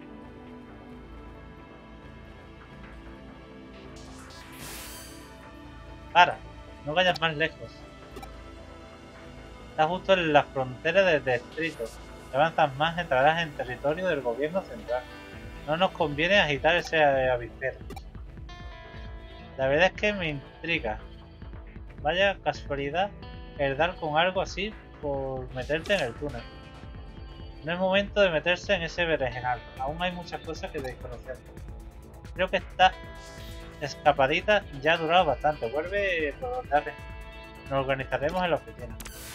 Para, no vayas más lejos. Estás justo en la frontera del distrito. Si avanzas más, entrarás en territorio del gobierno central. No nos conviene agitar ese avispero. La verdad es que me intriga. Vaya casualidad el dar con algo así por meterte en el túnel. No es momento de meterse en ese berenjenal. Aún hay muchas cosas que desconocer. Creo que esta escapadita ya ha durado bastante. Vuelve por la tarde. Nos organizaremos en la oficina.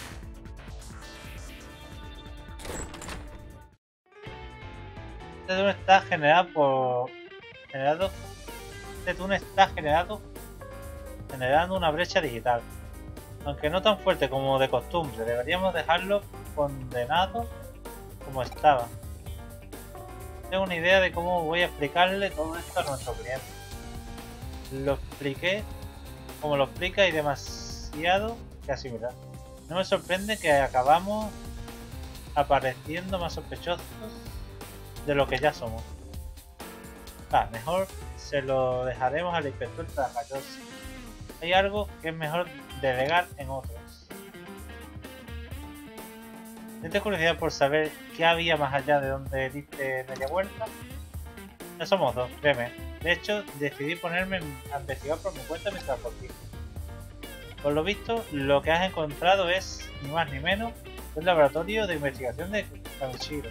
Este túnel está generando una brecha digital, aunque no tan fuerte como de costumbre. Deberíamos dejarlo condenado como estaba. Tengo una idea de cómo voy a explicarle todo esto a nuestro cliente. Lo expliqué como lo explica y demasiado que asimilar. No me sorprende que acabamos apareciendo más sospechosos de lo que ya somos. Mejor se lo dejaremos al inspector Takayoshi. Hay algo que es mejor delegar en otros. ¿Tienes curiosidad por saber qué había más allá de donde diste media vuelta? Ya somos dos, créeme. De hecho, decidí ponerme a investigar por mi cuenta mientras dormía. Por lo visto, lo que has encontrado es, ni más ni menos, un laboratorio de investigación de Kamishiro.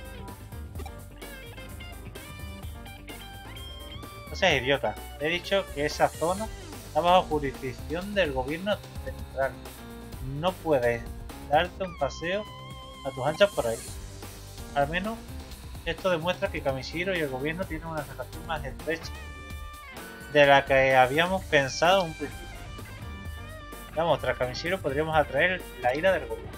No seas idiota, te he dicho que esa zona está bajo jurisdicción del gobierno central. No puedes darte un paseo a tus anchas por ahí. Al menos, esto demuestra que Kamishiro y el gobierno tienen una relación más estrecha de la que habíamos pensado en un principio. Vamos, tras Kamishiro podríamos atraer la ira del gobierno.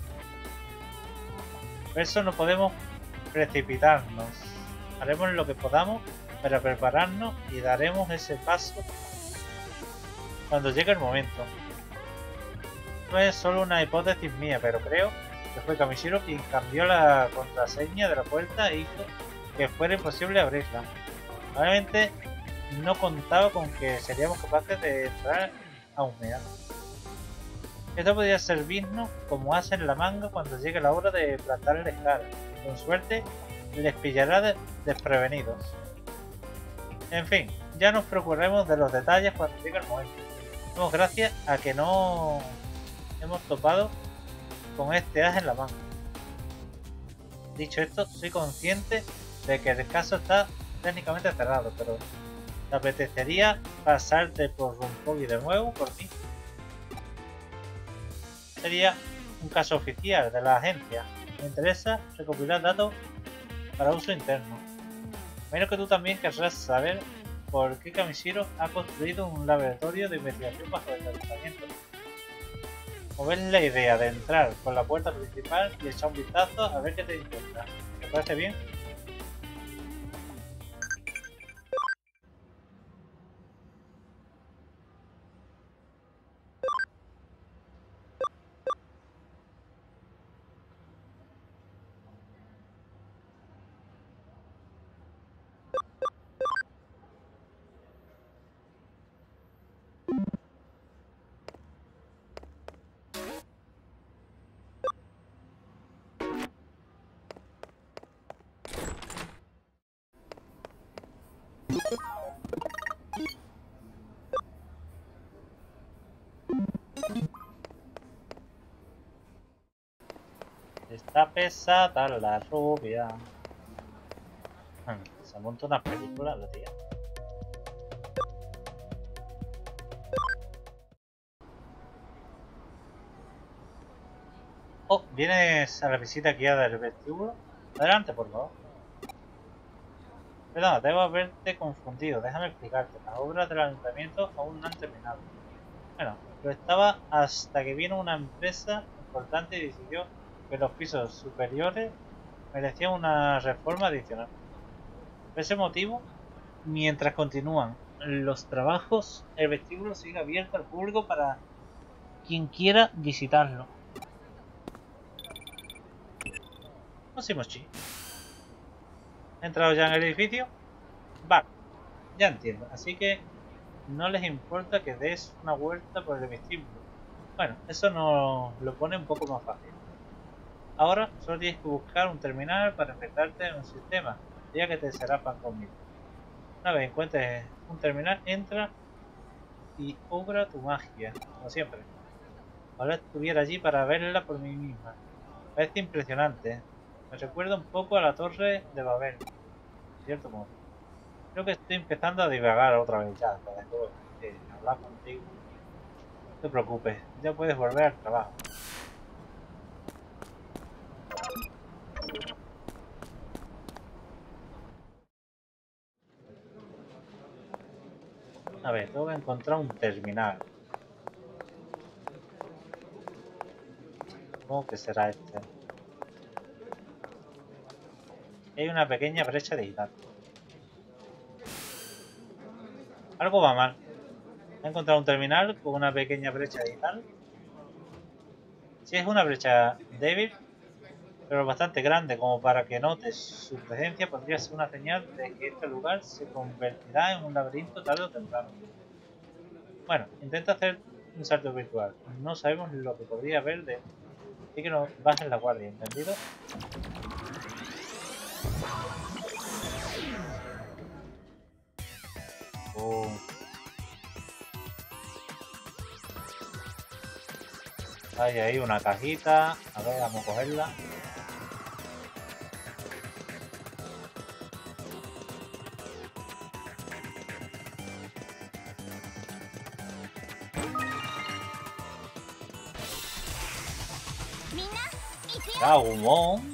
Por eso no podemos precipitarnos. Haremos lo que podamos para prepararnos y daremos ese paso cuando llegue el momento. No es solo una hipótesis mía, pero creo que fue Kamishiro quien cambió la contraseña de la puerta e hizo que fuera imposible abrirla. Probablemente no contaba con que seríamos capaces de entrar a humear. Esto podría servirnos como as en la manga cuando llegue la hora de plantarles cara. Con suerte les pillará desprevenidos. En fin, ya nos preocuparemos de los detalles cuando llegue el momento. Damos gracias a que no hemos topado con este as en la manga. Dicho esto, soy consciente de que el caso está técnicamente cerrado, pero ¿te apetecería pasarte por Rumpogi de nuevo por mí? Sería un caso oficial de la agencia. Me interesa recopilar datos para uso interno. Menos que tú también querrás saber por qué Kamishiro ha construido un laboratorio de investigación bajo el ayuntamiento. ¿O ves la idea de entrar por la puerta principal y echar un vistazo a ver qué te encuentras? ¿Te parece bien? Está pesada la rubia. Se monta una película la tía. Oh, ¿vienes a la visita guiada del vestíbulo? Adelante, por favor. Perdón, debo haberte confundido. Déjame explicarte. Las obras del ayuntamiento aún no han terminado. Bueno, lo estaba hasta que vino una empresa importante y decidió que los pisos superiores merecían una reforma adicional. Por ese motivo, mientras continúan los trabajos, el vestíbulo sigue abierto al público para quien quiera visitarlo. Moshi. ¿Ha entrado ya en el edificio? Vale, ya entiendo. Así que no les importa que des una vuelta por el vestíbulo. Bueno, eso nos lo pone un poco más fácil. Ahora solo tienes que buscar un terminal para enfrentarte en un sistema, ya que te será pan conmigo. Una vez encuentres un terminal, entra y obra tu magia, como siempre. Ahora estuviera allí para verla por mí misma. Parece impresionante. Me recuerda un poco a la Torre de Babel, de cierto modo. Creo que estoy empezando a divagar otra vez ya, después de hablar contigo. No te preocupes, ya puedes volver al trabajo. A ver, tengo que encontrar un terminal. ¿Cómo que será este? Hay una pequeña brecha digital. Algo va mal. He encontrado un terminal con una pequeña brecha digital. Si es una brecha débil, pero bastante grande como para que notes su presencia, podría ser una señal de que este lugar se convertirá en un laberinto tarde o temprano. Bueno, intenta hacer un salto virtual. No sabemos lo que podría haber de... Así que no bajes la guardia, ¿entendido? Hay ahí una cajita. A ver, vamos a cogerla. Agumon.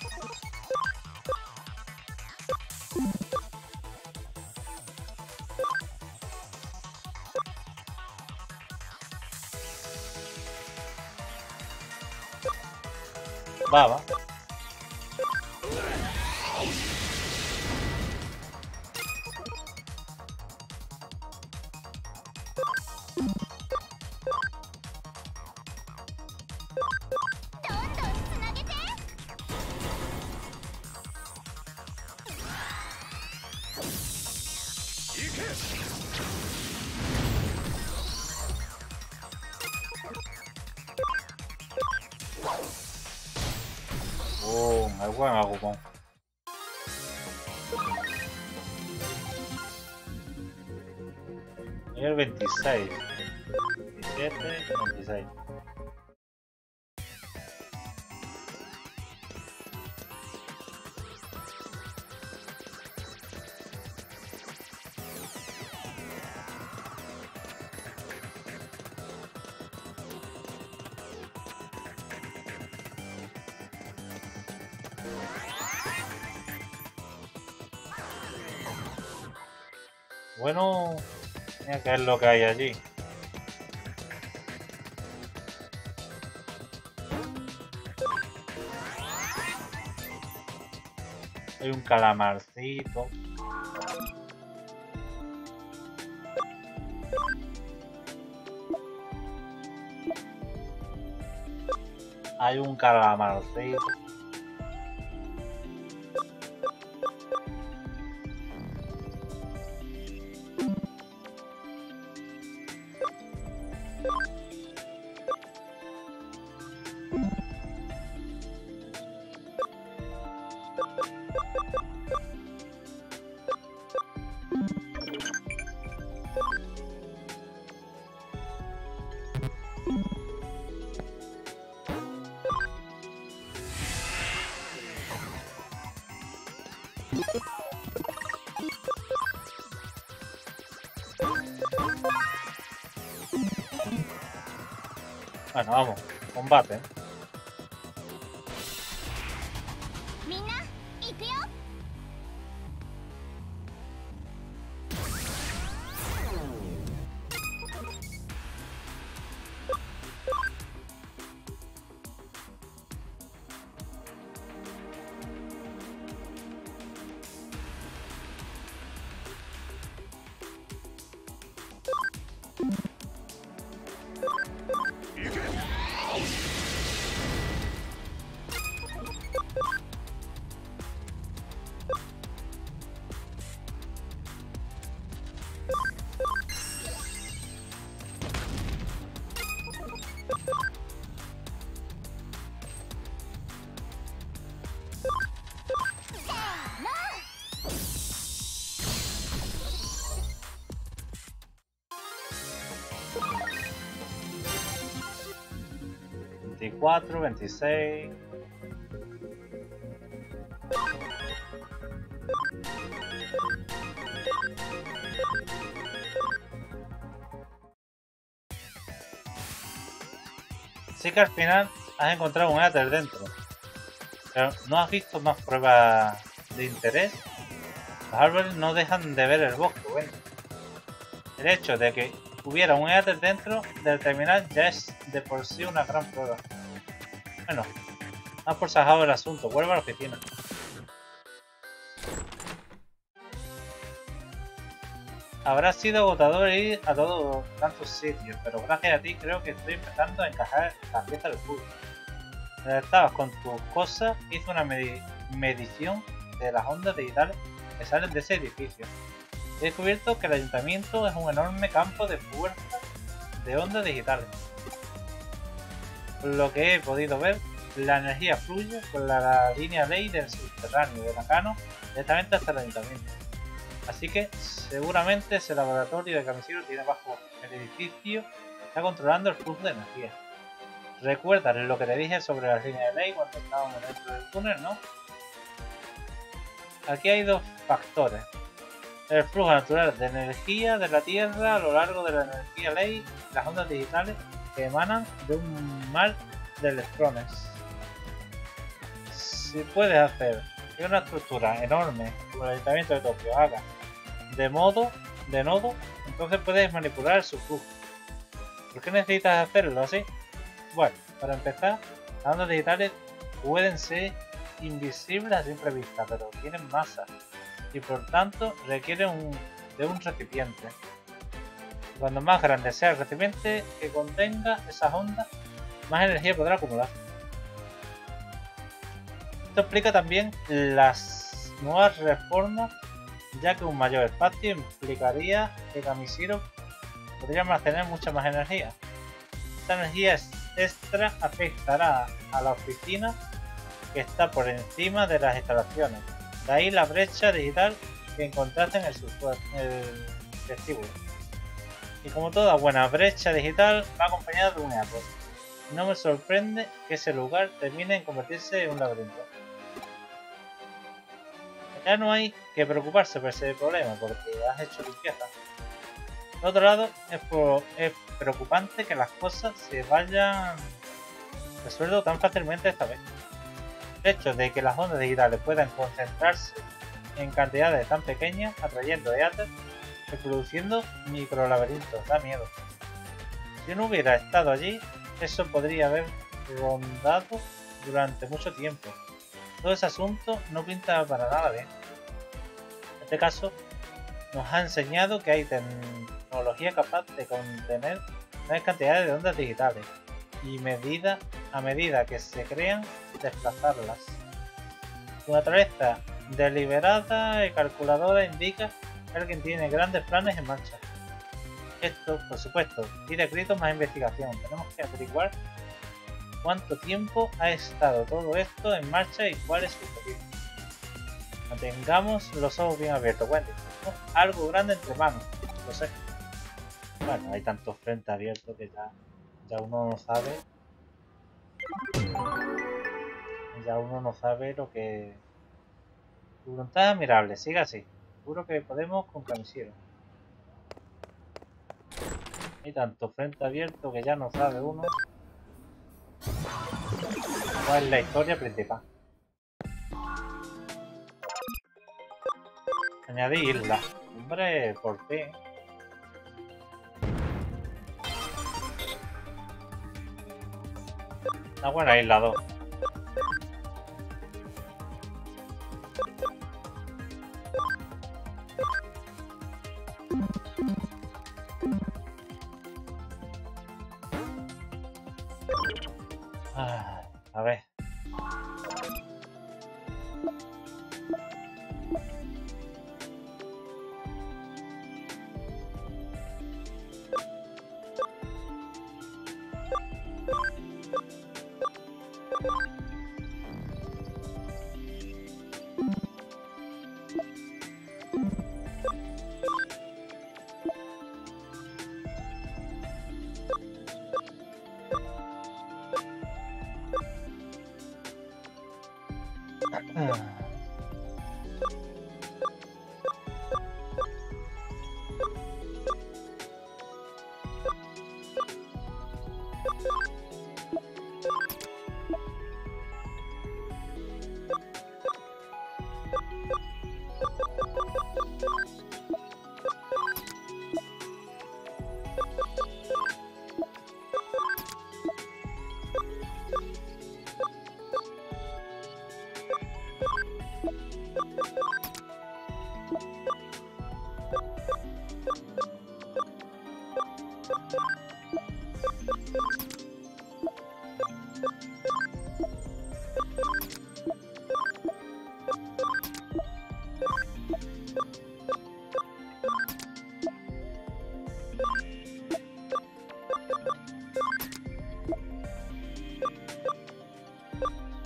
Va. El buen Agumon. Nivel 26. 27, 26. Bueno, mira qué es lo que hay allí. Hay un calamarcito. Hay un calamarcito. Bueno, vamos, combate. Veinticuatro, 26. Sí que al final has encontrado un éter dentro. Pero ¿no has visto más pruebas de interés? Los árboles no dejan de ver el bosque. Bueno, el hecho de que hubiera un éter dentro del terminal ya es de por sí una gran prueba. Bueno, has forzado el asunto. Vuelve a la oficina. Habrá sido agotador ir a todos tantos sitios, pero gracias a ti creo que estoy empezando a encajar la pieza del puzzle. Mientras estabas con tus cosas, hice una medición de las ondas digitales que salen de ese edificio. He descubierto que el ayuntamiento es un enorme campo de fuerza de ondas digitales. Por lo que he podido ver, la energía fluye por la línea ley del subterráneo de Nakano directamente hasta el ayuntamiento. Así que seguramente ese laboratorio de Kamishiro tiene bajo el edificio, está controlando el flujo de energía. ¿Recuerdas lo que te dije sobre las líneas de ley cuando estábamos dentro del túnel, no? Aquí hay dos factores. El flujo natural de energía de la Tierra a lo largo de la energía ley y las ondas digitales que emanan de un mar de electrones. Si puedes hacer que una estructura enorme como el Ayuntamiento de Tokio haga de nodo, entonces puedes manipular su flujo. ¿Por qué necesitas hacerlo así? Bueno, para empezar, las ondas digitales pueden ser invisibles a simple vista, pero tienen masa y por tanto requieren de un recipiente. Cuando más grande sea el recipiente que contenga esas ondas, más energía podrá acumular. Esto explica también las nuevas reformas, ya que un mayor espacio implicaría que Kamishiro podría almacenar mucha más energía. Esta energía extra afectará a la oficina que está por encima de las instalaciones. De ahí la brecha digital que encontraste en el vestíbulo. Y como toda buena brecha digital, va acompañada de un árbol. No me sorprende que ese lugar termine en convertirse en un laberinto. Ya no hay que preocuparse por ese problema porque has hecho limpieza. Por otro lado, es preocupante que las cosas se vayan resuelto tan fácilmente esta vez. El hecho de que las ondas digitales puedan concentrarse en cantidades tan pequeñas, atrayendo éter y produciendo microlaberintos, da miedo. Si no hubiera estado allí, eso podría haber rondado durante mucho tiempo. Todo ese asunto no pinta para nada bien. En este caso, nos ha enseñado que hay tecnología capaz de contener grandes cantidades de ondas digitales y a medida que se crean, desplazarlas. Su naturaleza deliberada y calculadora indica que alguien tiene grandes planes en marcha. Esto, por supuesto, pide gritos más investigación. Tenemos que averiguar cuánto tiempo ha estado todo esto en marcha y cuál es su objetivo. Mantengamos los ojos bien abiertos, Wendy. Tenemos algo grande entre manos, lo sé. Bueno, hay tantos frentes abiertos que ya uno no sabe. Ya uno no sabe lo que... Tu voluntad es admirable, siga así. Seguro que podemos con Kamishiro. Hay tanto frente abierto que ya no sabe uno cuál es la historia principal. Añadir isla. Hombre, por fin. Una buena isla 2. A ver.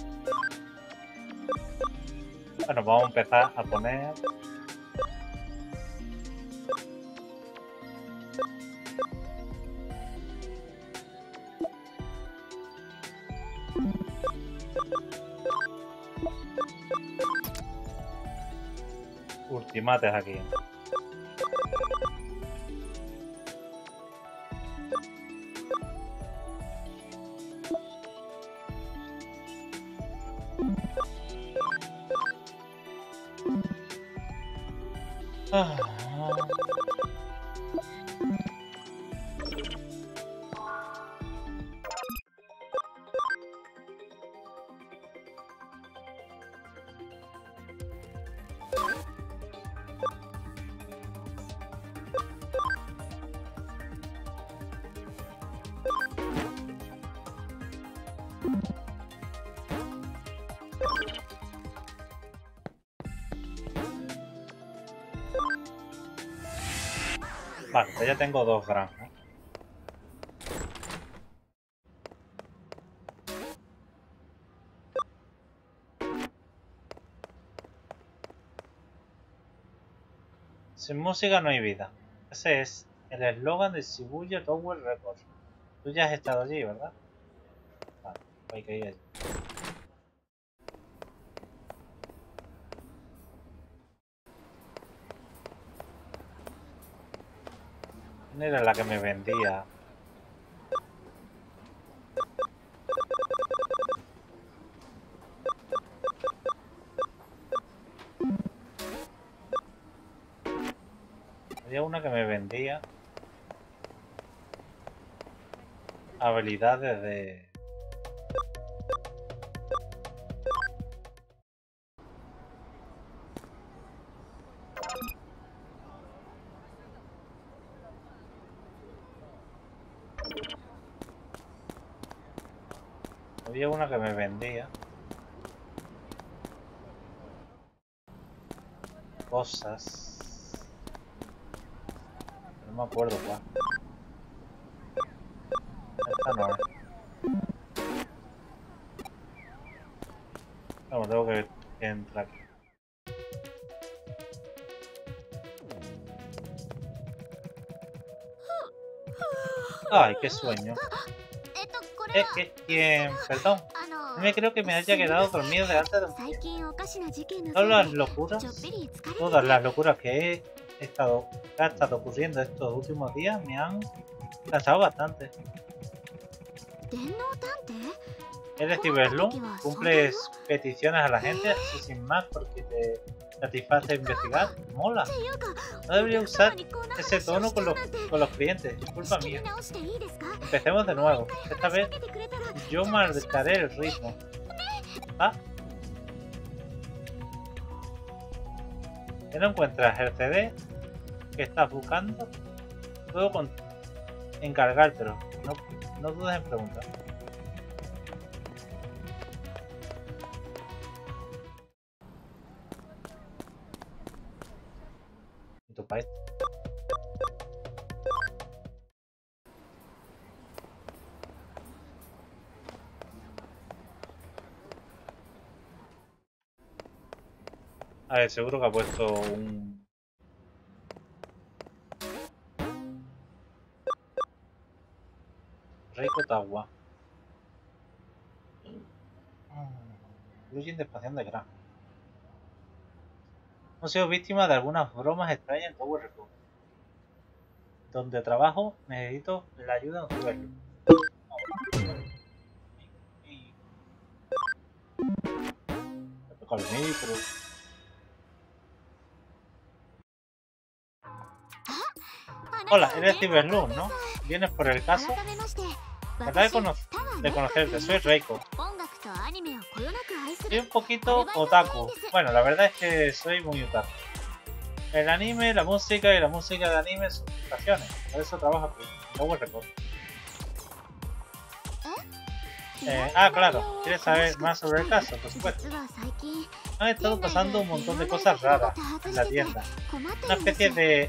Bueno, vamos a empezar a poner Ultimates aquí. Vale, pues ya tengo 2 granjas. Sin música no hay vida. Ese es el eslogan de Shibuya Tower Records. Tú ya has estado allí, ¿verdad? Vale, hay que ir allí. ¿Quién era la que me vendía? Había una que me vendía habilidades de... Había una que me vendía cosas. No me acuerdo cuál. Esta no es. No, tengo que entrar aquí. Ay, qué sueño. Perdón. No me creo que me haya quedado dormido delante de un pie. Todas las locuras que ha estado ocurriendo estos últimos días me han cansado bastante. ¿Eres Cyberloom? ¿Cumples peticiones a la gente así sin más porque te satisface investigar? Mola. No debería usar ese tono con los clientes. Es culpa mía. Empecemos de nuevo. Esta vez yo marcaré el ritmo. ¿Ah? ¿Ya no encuentras el CD que estás buscando? Puedo encargártelo. No dudes en preguntar. ¿En tu país? A ver, seguro que ha puesto un... Reiko Tawa. Incluyen de expansión de granja. Hemos sido víctimas de algunas bromas extrañas en Tower Records. Donde trabajo necesito la ayuda de un Cyberloom. Me toca el micro. Hola, eres Cyberloom, ¿no? ¿Vienes por el caso? Tratar de conocerte, soy Reiko. Soy un poquito otaku. Bueno, la verdad es que soy muy otaku. El anime, la música y la música de anime son mis pasiones. Por eso trabajo aquí, en Tower Records. Claro, ¿quieres saber más sobre el caso? Por supuesto. Han estado pasando un montón de cosas raras en la tienda. Una especie de...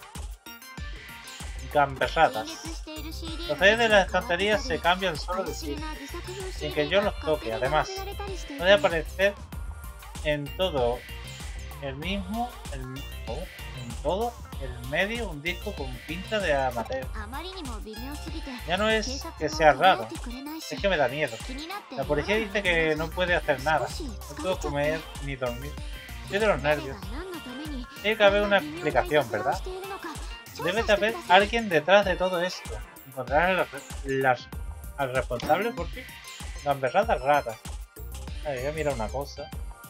gamberradas. Los CDs de las estanterías se cambian solo de sí, sin que yo los toque. Además, puede aparecer en todo el mismo, en todo el medio un disco con pinta de amateur. Ya no es que sea raro, es que me da miedo. La policía dice que no puede hacer nada, no puedo comer ni dormir. Estoy de los nervios. Tiene que haber una explicación, ¿verdad? Debe de haber alguien detrás de todo esto. Encontrar al responsable porque gamberradas raras. A ver, voy a mirar una cosa.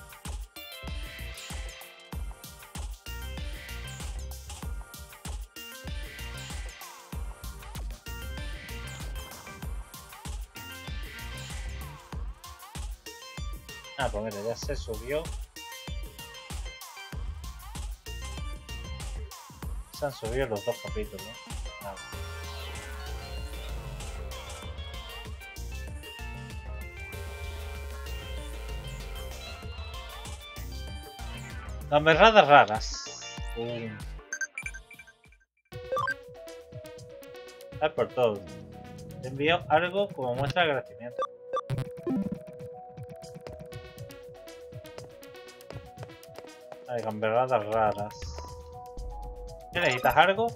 Ah, pues mira, ya se subió. Se han subido los dos capítulos. Ah. Gamberradas raras. Ah, por todo. Te envío algo como muestra de agradecimiento. Hay gamberradas raras. ¿Qué necesitas algo?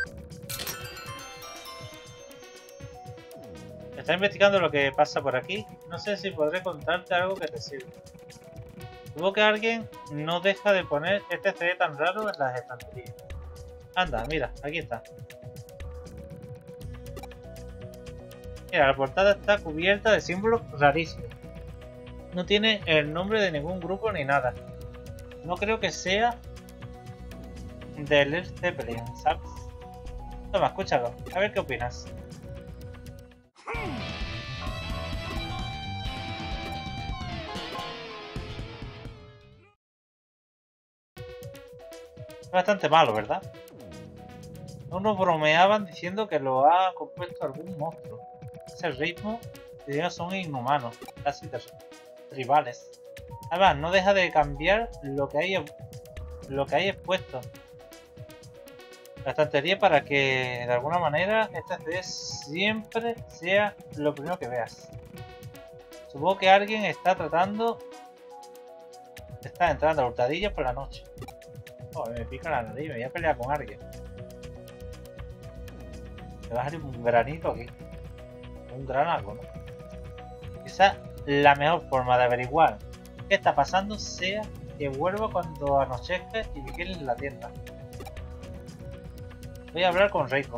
Está investigando lo que pasa por aquí. No sé si podré contarte algo que te sirva. Supongo que alguien no deja de poner este CD tan raro en las estanterías. Anda, mira, aquí está. Mira, la portada está cubierta de símbolos rarísimos. No tiene el nombre de ningún grupo ni nada. No creo que sea de Led Zeppelin, ¿sabes? Toma, escúchalo. A ver qué opinas. Es bastante malo, ¿verdad? Unos bromeaban diciendo que lo ha compuesto algún monstruo. Ese ritmo y ellos son inhumanos, casi tribales. Además, no deja de cambiar lo que hay expuesto. La estantería para que de alguna manera este CD siempre sea lo primero que veas. Supongo que alguien está entrando a hurtadillas por la noche. Oh, me pica la nariz, me voy a pelear con alguien. Me va a salir un granito aquí. Un gran algo, ¿no? Quizá la mejor forma de averiguar qué está pasando sea que vuelva cuando anochezca y vigiles la tienda. Voy a hablar con Reiko.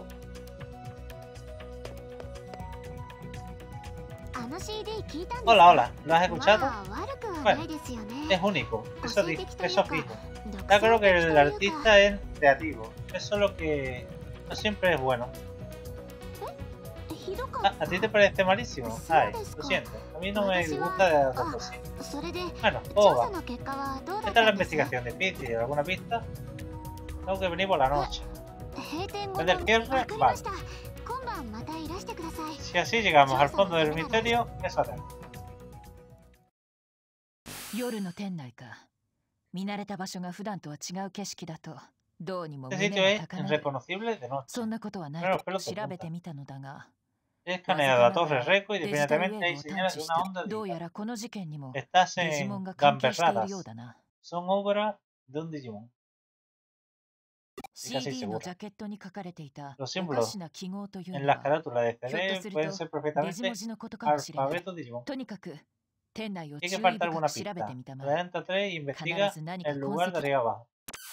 Hola, hola, ¿lo has escuchado? Bueno, es único, eso fijo. Está claro que el artista es creativo, eso es lo que no siempre es bueno. Ah, ¿a ti te parece malísimo? Ay, lo siento, a mí no me gusta de por sí. Bueno, ¿cómo va? Esta es la investigación difícil, ¿alguna pista? Tengo que venir por la noche. ¿Desde el cierre? Vale. Si así llegamos al fondo del misterio, eso haré. 夜の店内か。見慣れた場所が普段とは違う景色だと、どうにも Este 胸 sitio が es 高鳴る。 irreconocible de noche. そんなことはない Mira los と pelos de 調べ punta. てみたのだが、 He escaneado la torre Reiko y デジタルウェ definitivamente ー hay ブを探 señales 知 de し una た。 onda どう digital. やらこの事件にも Estás デジモン en が関係しているよう Gamberradas. だな。 Son obra de un Digimon. Estoy casi CD の segura. ジャケットに書かれていた Los おか símbolos しな記号という en の las は、 carátulas de ひょっと CD する pueden と ser デジ文 perfectamente 字のことかもしれない。 alfabetos Digimon. とにかく店内を Tiene 注 que 意 faltar 深 alguna く調べて pista. みたまえ。 Adelanta 3 e 必 investiga ず何か el 痕 lugar 跡 de arriba abajo.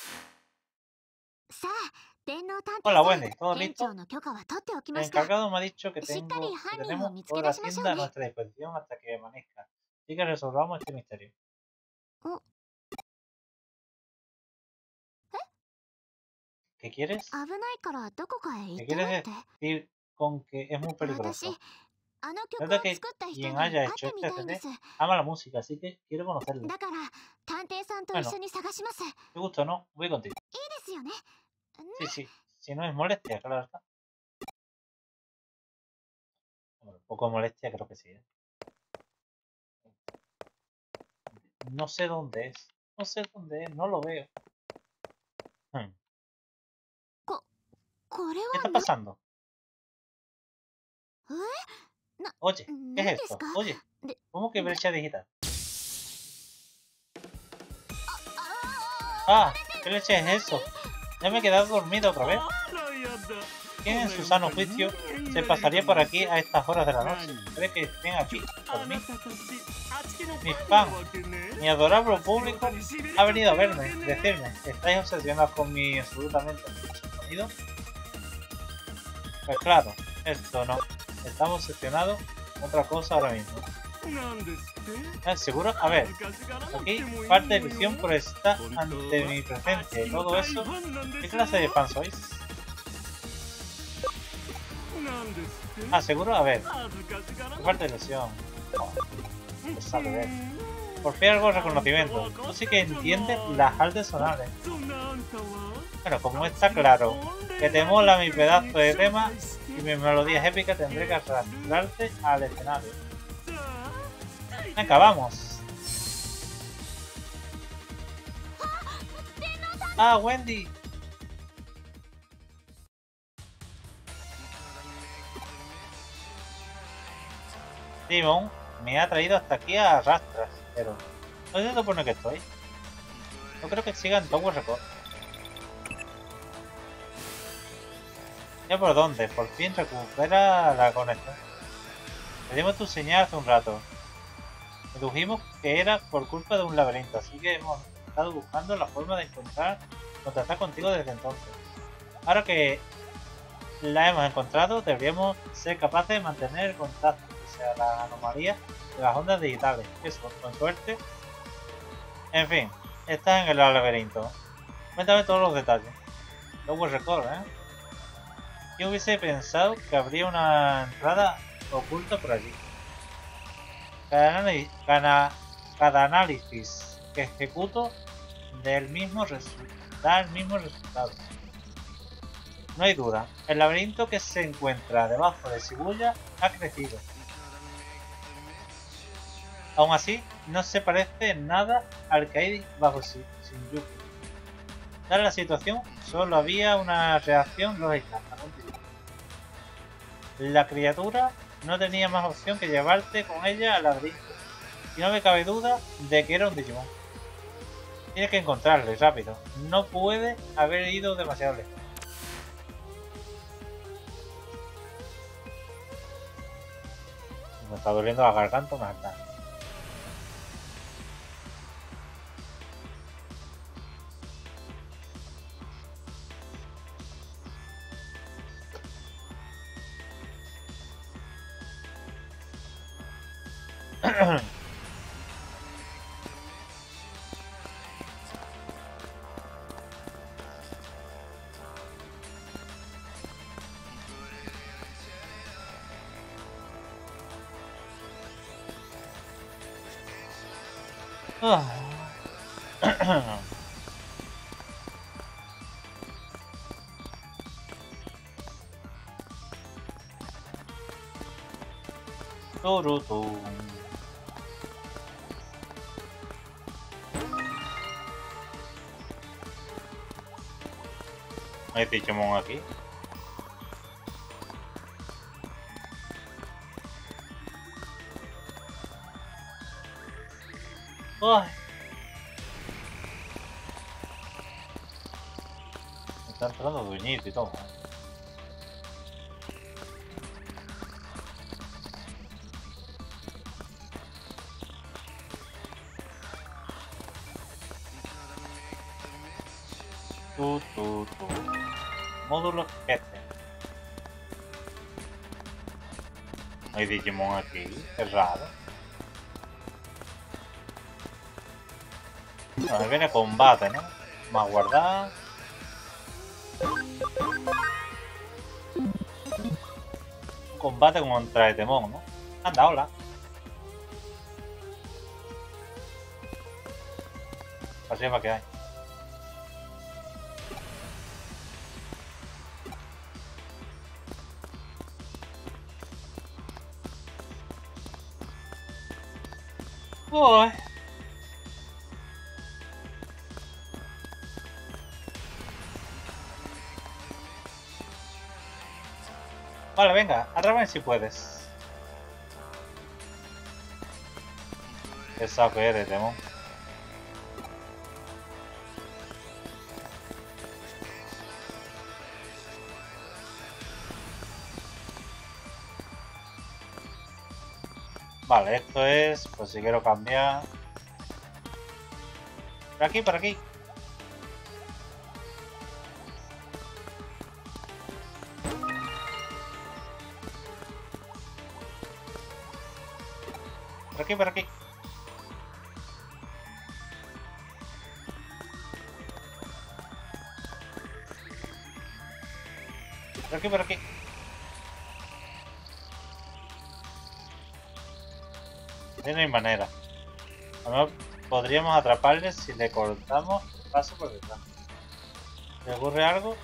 さあ、電脳探偵 Hola, さん、 Wendy, ¿todo 店 listo? 長の許可は取っておき El ました。 encargado me ha dicho que しっかり犯人を tenemos 見つけ toda 出 la しましょ tienda う a ね。 nuestra disposición hasta que amanezca. Así que resolvamos este misterio. ¿Qué quieres? 危ないからどこかへ行 ¿Qué ってな quieres って。 decir con que es muy 私、 peligroso? あの曲 Trata を que 作った人 quien に haya 会っ hecho てみ este たいんで CD す。 ama la música, así que quiero conocerlo. だから探偵さんと一緒に探します。いい ¿Te gusta o no? Voy contigo. ですよね。 Sí, sí. Si no es molestia, claro está. Bueno, un poco de molestia creo que sí, ¿eh? No sé dónde es. No sé dónde es, no lo veo. これ ¿Qué está は pasando? な Oye, ¿qué 何 es です esto? か？ Oye, で、 ¿cómo que brecha digital? あ Ah, ¿qué leche es eso? Ya me he quedado dormido otra vez. ¿Quién en su sano juicio se pasaría por aquí a estas horas de la noche? ¿Cree que estén aquí por mí? Mis fans, mi adorable público ha venido a verme, decirme, ¿estáis obsesionados con mi absolutamente sonido? Pues claro, esto no. Estamos obsesionados con otra cosa ahora mismo. ¿Seguro? A ver, aquí falta de visión por estar ante mi presencia y todo eso. ¿Qué clase de fan sois? ¿Seguro? A ver, falta de visión. Por fin algo de reconocimiento. No sé que entiende las artes sonales. Bueno, como está claro que te mola mi pedazo de tema y mis melodías épicas, tendré que arrastrarte al escenario. Venga, vamos. ¡Ah, Wendy! Simon me ha traído hasta aquí a rastras, pero ¿dónde se supone que estoy? No creo que siga en Tower Record. ¿Ya por dónde? Por fin recupera la conexión. Pedimos tu señal hace un rato. Dedujimos que era por culpa de un laberinto, así que hemos estado buscando la forma de contactar contigo desde entonces. Ahora que la hemos encontrado, deberíamos ser capaces de mantener el contacto, o sea, la anomalía de las ondas digitales. Eso, con suerte. En fin, estás en el laberinto. Cuéntame todos los detalles. Tower Record, ¿eh? Yo hubiese pensado que habría una entrada oculta por allí. Cada análisis que ejecuto da el mismo resultado. No hay duda, el laberinto que se encuentra debajo de Shibuya ha crecido. Aún así, no se parece en nada al que hay bajo Shinjuku. Dada la situación, solo había una reacción lógica. La criatura no tenía más opción que llevarte con ella al laberinto. Y no me cabe duda de que era un Digimon. Tienes que encontrarle rápido. No puede haber ido demasiado lejos. Me está doliendo la garganta, me está. Turutum. Hay Digimon aquí. Ay. Me está entrando dueñito y todo. Módulo este. Hay Digimon aquí, es raro. Me viene combate, ¿no? Más guardar. Un combate contra el Demon, ¿no? Anda, hola. Así es para que hay. Uy. Vale, venga, atrápame si puedes. Qué saco eres, Demon. Vale, esto es, pues si quiero cambiar. Por aquí, por aquí. Por aquí, por aquí. Por aquí, por aquí. No hay manera. A lo mejor podríamos atraparle si le cortamos el paso por detrás. ¿Le ocurre algo?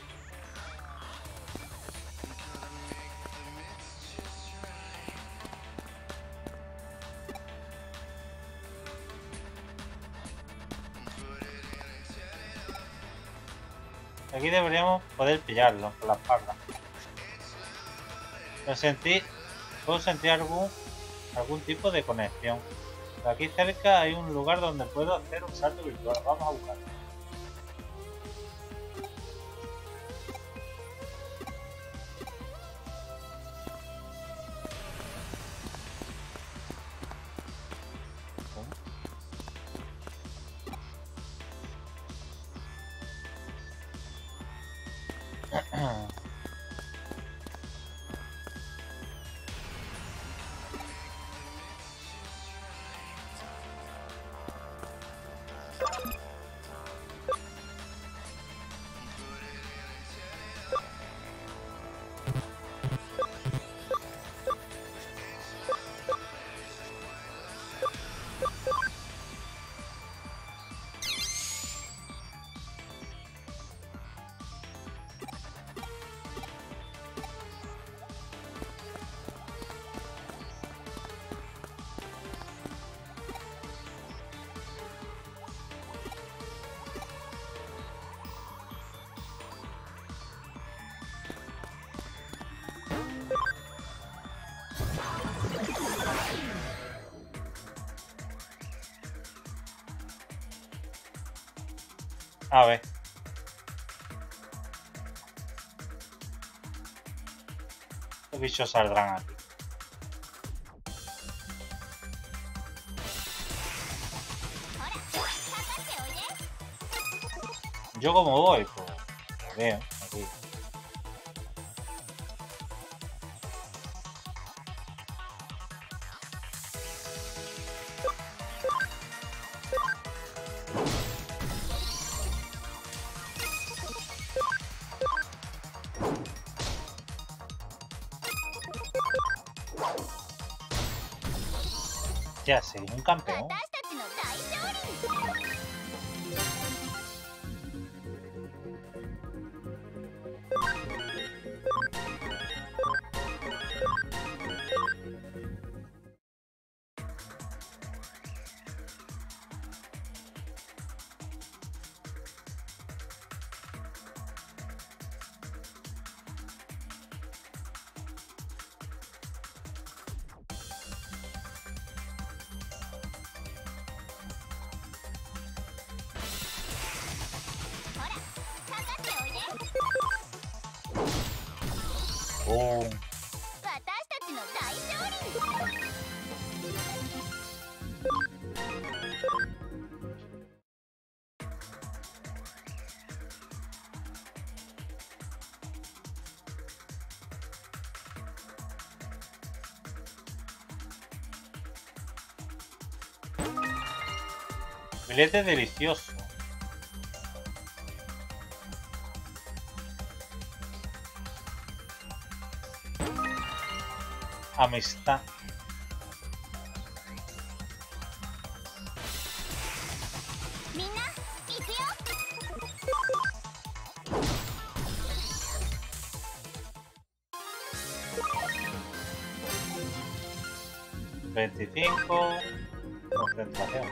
Aquí deberíamos poder pillarlo por la espalda. Puedo sentir algún tipo de conexión. Por aquí cerca hay un lugar donde puedo hacer un salto virtual. Vamos a buscarlo. A ver. Los bichos saldrán aquí. Yo como voy, pues veo aquí. Ya soy un campeón. Oh. Filete delicioso. Amistad. Concentración.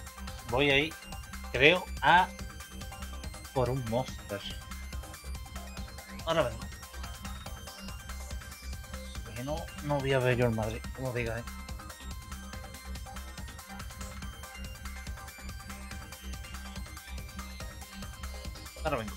Voy ahí, creo, a por un monster. Ahora vengo. Que no voy a ver yo el Madrid, como diga, ¿eh? Ahora vengo.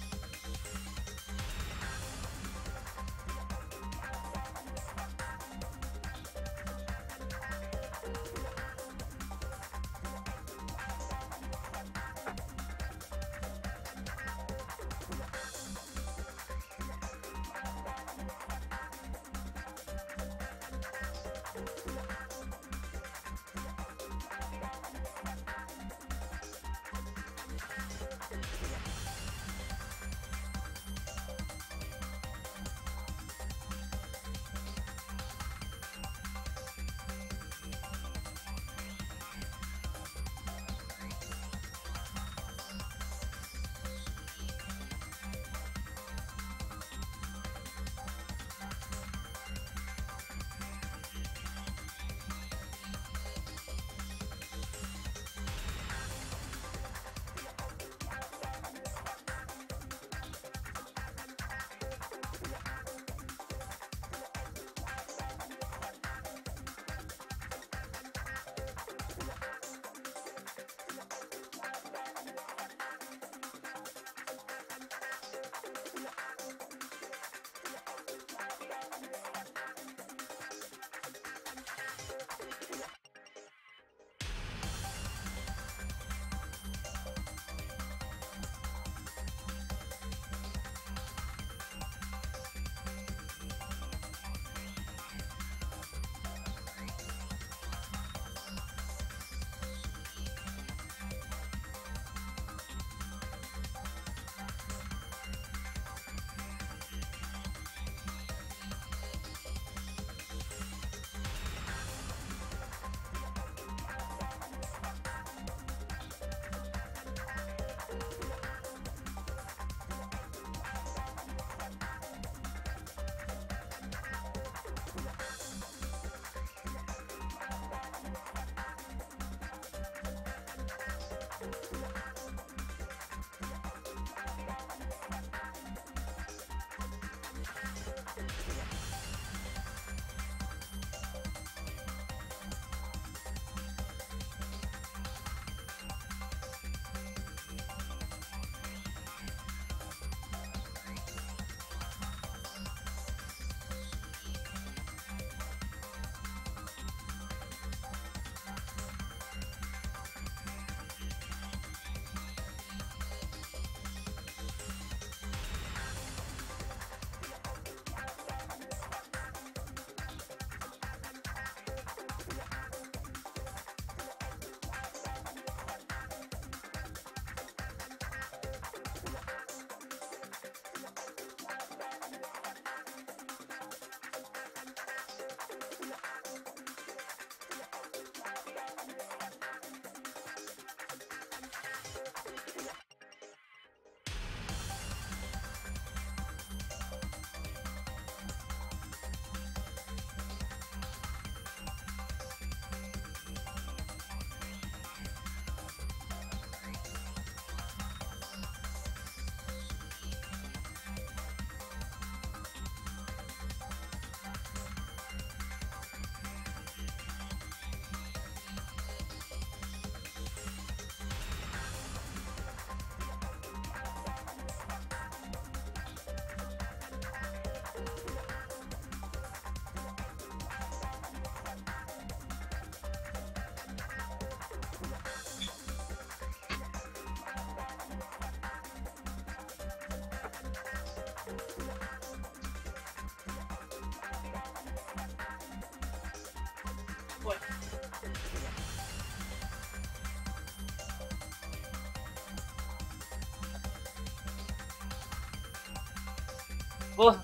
Uf.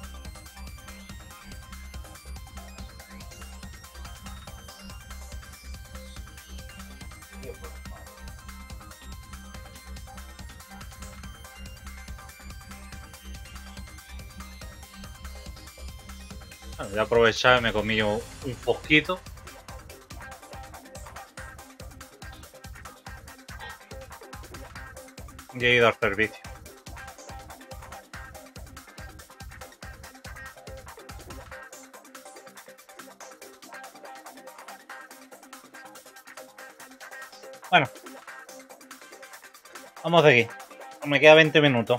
Bueno, voy a aprovechar y me comí un poquito. Y he ido al servicio. Bueno. Vamos de aquí. Me queda 20 minutos.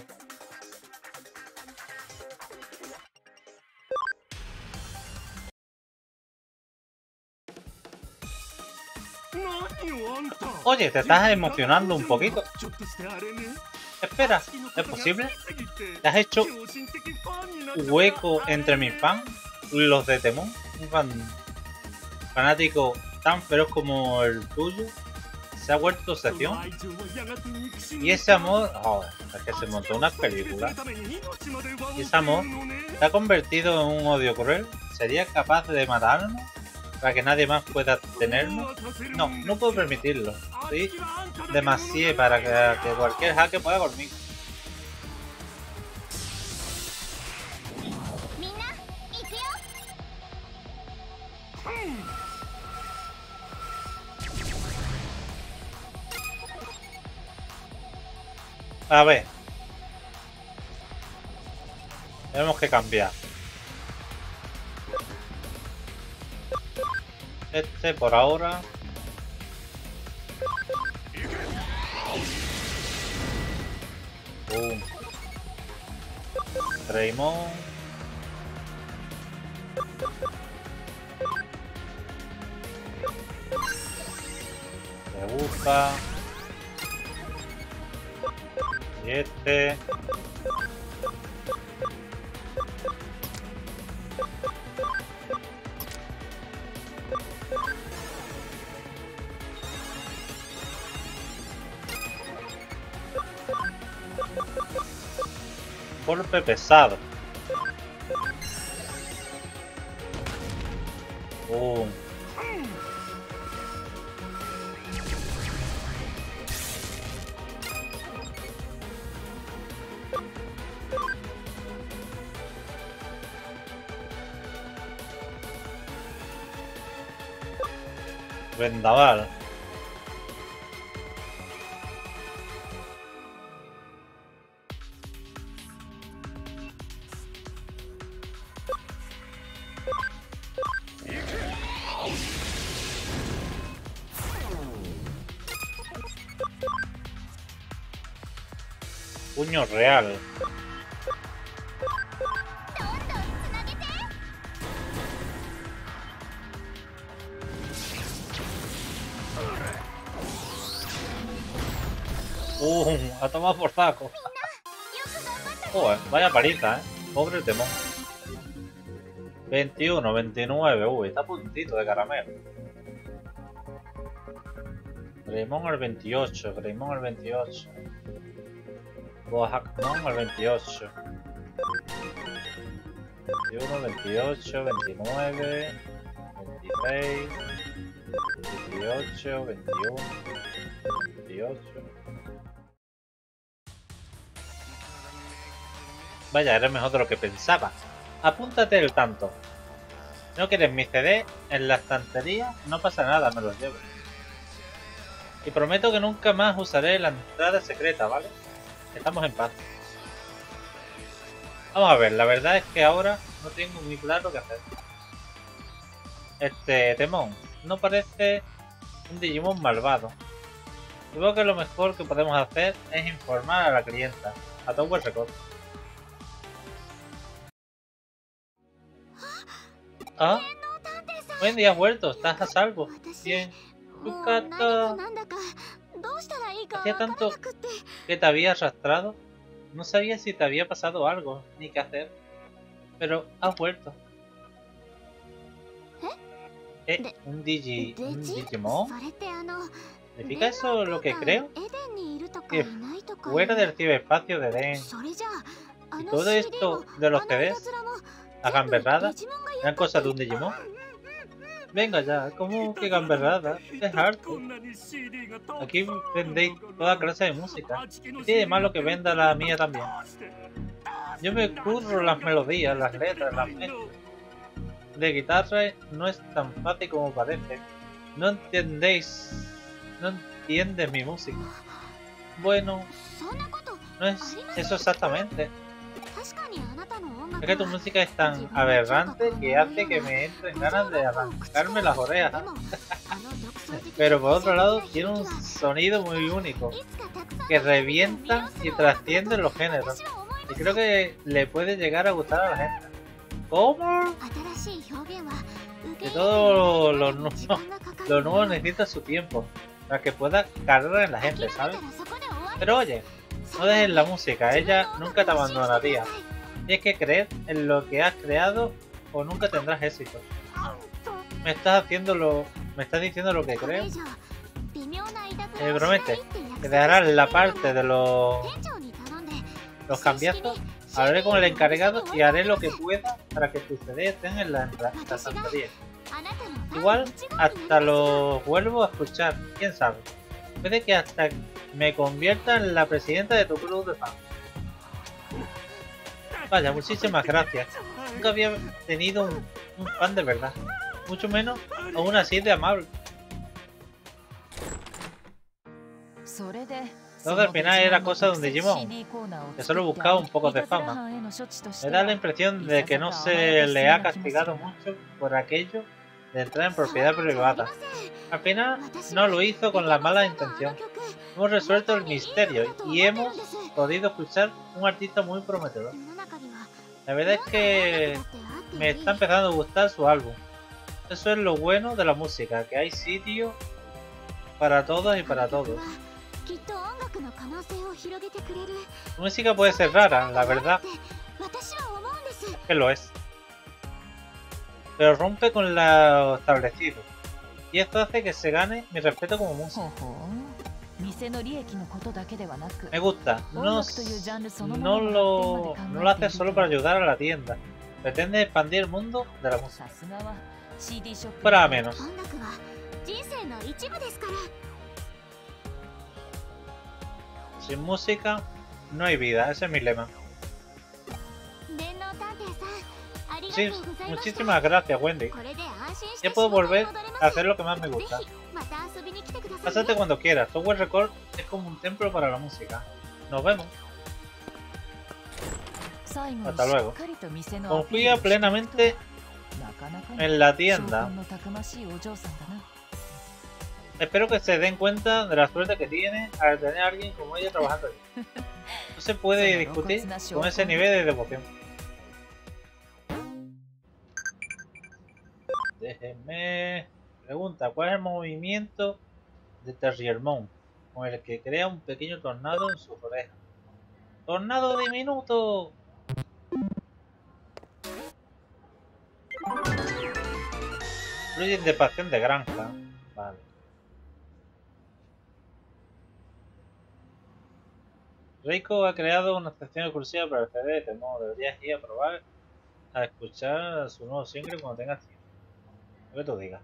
Oye, te estás emocionando un poquito. Espera, ¿es posible? ¿Te has hecho un hueco entre mis fans? Los de Temón, un fanático tan feroz como el tuyo, se ha vuelto obsesión. Y ese amor, es que se montó una película. Y ese amor se ha convertido en un odio cruel. ¿Sería capaz de matarnos para que nadie más pueda tenernos? No, no puedo permitirlo. Soy demasiado para que cualquier hacker pueda conmigo. A ver. Tenemos que cambiar. Este por ahora. Raymond. Me gusta. Y este. Golpe pesado. Vendaval. Puño real. A tomar por saco. Joder, vaya paliza, pobre Temón. 21, 29, está a puntito de caramelo. Greymon el 28, Greymon el 28. Bohacmon el 28. 21, 28, 29, 26, 18, 21, 28. Vaya, eres mejor de lo que pensaba. Apúntate el tanto. ¿No quieres mi CD? En la estantería no pasa nada, me los llevo. Y prometo que nunca más usaré la entrada secreta, ¿vale? Estamos en paz. Vamos a ver, la verdad es que ahora no tengo muy claro qué hacer. Temón, no parece un Digimon malvado. Creo que lo mejor que podemos hacer es informar a la clienta, a Tower Record. Ah, buen día, has vuelto, estás a salvo. Bien, Yukata. Hacía tanto que te había arrastrado. No sabía si te había pasado algo, ni qué hacer. Pero has vuelto. ¿Un Digimon? ¿Significa eso lo que creo? Que fuera del ciberespacio de Eden. Y todo esto de los CDs, la gamberrada, ¿eran cosas de un Digimon? Venga ya, ¿cómo que gamberrada? Es harto. Aquí vendéis toda clase de música. ¿Qué tiene de malo que venda la mía también? Yo me curro las melodías, las letras, las mezclas. De guitarra no es tan fácil como parece. No entiendes mi música. Bueno, no es eso exactamente. Es que tu música es tan aberrante que hace que me entren ganas de arrancarme las orejas. Pero por otro lado tiene un sonido muy único que revienta y trasciende los géneros. Y creo que le puede llegar a gustar a la gente. ¿Cómo? Que todo lo nuevo necesita su tiempo para que pueda calar en la gente, ¿sabes? Pero oye, no dejes la música, ella nunca te abandonaría. Tienes que creer en lo que has creado o nunca tendrás éxito. ¿Me estás diciendo lo que creo? Promete que dejarás la parte de los cambiazos. Hablaré con el encargado y haré lo que pueda para que tus CDs estén en la estantería. Igual hasta los vuelvo a escuchar, quién sabe. Puede que hasta me convierta en la presidenta de tu club de fans. Vaya, muchísimas gracias. Nunca había tenido un fan de verdad. Mucho menos aún así de amable. Entonces al final era cosa de un Digimon, que solo buscaba un poco de fama. Me da la impresión de que no se le ha castigado mucho por aquello de entrar en propiedad privada. Al final no lo hizo con la mala intención. Hemos resuelto el misterio y hemos podido escuchar un artista muy prometedor. La verdad es que me está empezando a gustar su álbum. Eso es lo bueno de la música, que hay sitio para todos y para todos. Su música puede ser rara, la verdad, que lo es. Pero rompe con lo establecido. Y esto hace que se gane mi respeto como músico. Me gusta. No lo hace solo para ayudar a la tienda. Pretende expandir el mundo de la música. Para menos. Sin música no hay vida, ese es mi lema. Sí, muchísimas gracias, Wendy. Ya puedo volver a hacer lo que más me gusta. Pásate cuando quieras. Tower Record es como un templo para la música. Nos vemos. Hasta luego. Confía plenamente en la tienda. Espero que se den cuenta de la suerte que tiene al tener a alguien como ella trabajando ahí. No se puede discutir con ese nivel de devoción. Déjenme... Pregunta, ¿cuál es el movimiento de Terriermon con el que crea un pequeño tornado en sus orejas? ¡Tornado diminuto! Fluye de pasión de granja. Vale. Reiko ha creado una sección exclusiva para el CD de Temon. Deberías ir a probar a escuchar su nuevo single cuando tengas tiempo. Lo que tú digas.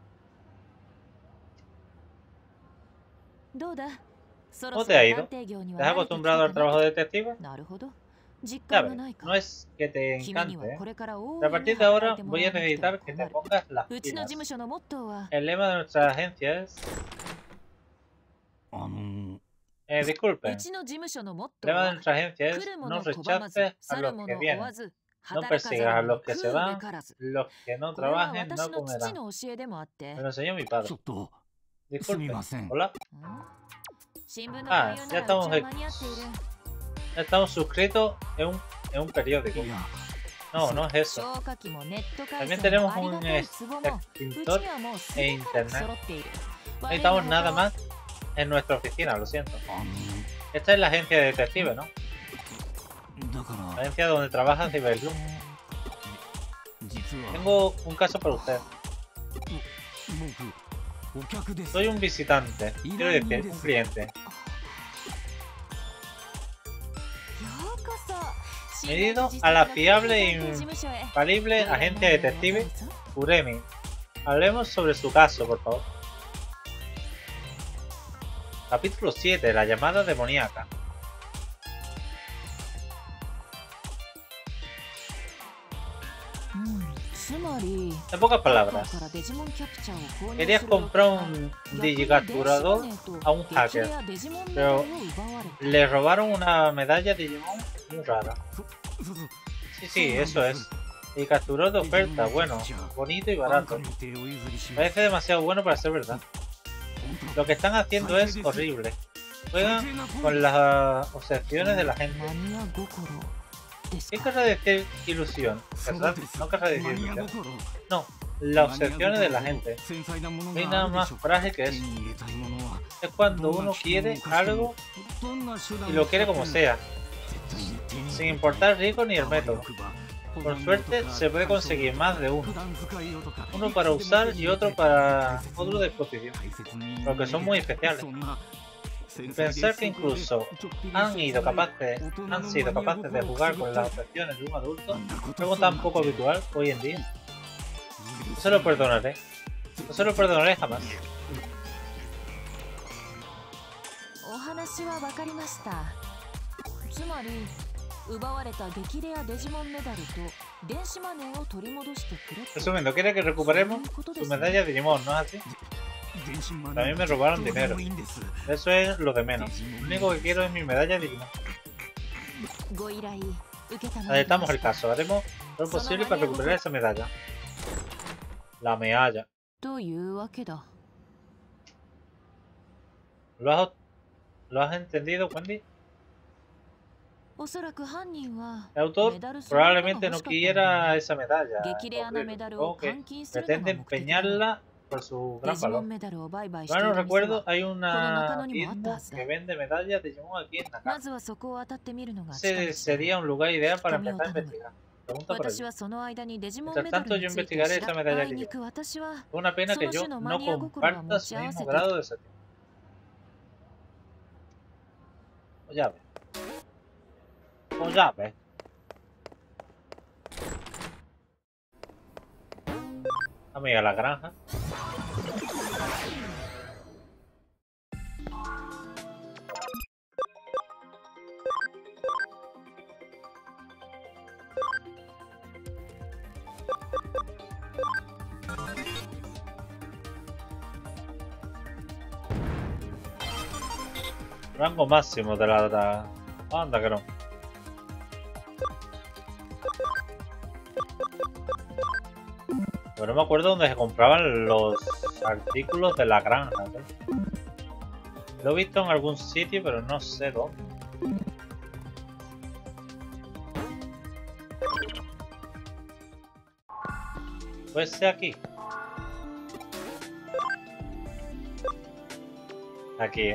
¿Cómo te ha ido? ¿Te has acostumbrado al trabajo de detective? Ya ves, no es que te encante, ¿eh? Pero a partir de ahora voy a necesitar que te pongas las pilas. El lema de nuestra agencia es... disculpen. El lema de nuestra agencia es no rechaces a los que vienen. No persigas a los que se van, los que no trabajen no comerán. Me lo enseñó mi padre. Disculpen. Hola. Ah, ya estamos suscritos en un periódico. No, no es eso. También tenemos un extintor e internet. No necesitamos nada más en nuestra oficina, lo siento. Esta es la agencia de detective, ¿no? La agencia donde trabaja Cyberloop. Tengo un caso para usted. Soy un visitante, quiero decir, un cliente. Me he ido a la fiable e infalible agencia detective Uremi. Hablemos sobre su caso, por favor. Capítulo 7. La llamada demoníaca. En pocas palabras, querías comprar un digicapturador a un hacker, pero le robaron una medalla Digimon muy rara. Sí, eso es. Y capturó de oferta. Bueno, bonito y barato. Parece demasiado bueno para ser verdad. Lo que están haciendo es horrible. Juegan con las obsesiones de la gente. ¿Qué querrá decir ilusión? ¿Verdad? No querrá decir ilusión. No, las obsesiones de la gente. No hay nada más frágil que eso. Es cuando uno quiere algo y lo quiere como sea, sin importar el riesgo ni el método. Por suerte se puede conseguir más de uno. Uno para usar y otro para otro de exposición. Porque son muy especiales. Pensar que incluso han sido capaces de jugar con las obsesiones de un adulto es algo tan poco habitual hoy en día. No se lo perdonaré. No se lo perdonaré jamás. お話は分かりました。つまり奪われた激レアデジモンメダルと電子マネーを取り戻してくれと。 Resumiendo, quiere que recuperemos su medalla de Digimon, ¿no es así? También me robaron dinero. Eso es lo de menos. Lo único que quiero es mi medalla de Digimon. Aceptamos el caso. Haremos lo posible para recuperar esa medalla. La medalla. ¿Lo has entendido, Wendy? El autor probablemente no quiera esa medalla. Supongo que pretende empeñarla por su gran valor. Bueno, recuerdo, hay una tienda que vende medallas de Digimon aquí en Nakano. Ese sería un lugar ideal para empezar a investigar. Pregunta por allí. Mientras tanto, yo investigaré esa medalla de Digimon. Es una pena que yo no comparta su mismo grado de sentido. Pues ya ves. Pues ya ves. Vamos a ir a la granja. Rango máximo de la daga. Anda que no. Pero no me acuerdo dónde se compraban los artículos de la granja, ¿eh? Lo he visto en algún sitio, pero no sé dónde. Puede ser aquí. Aquí.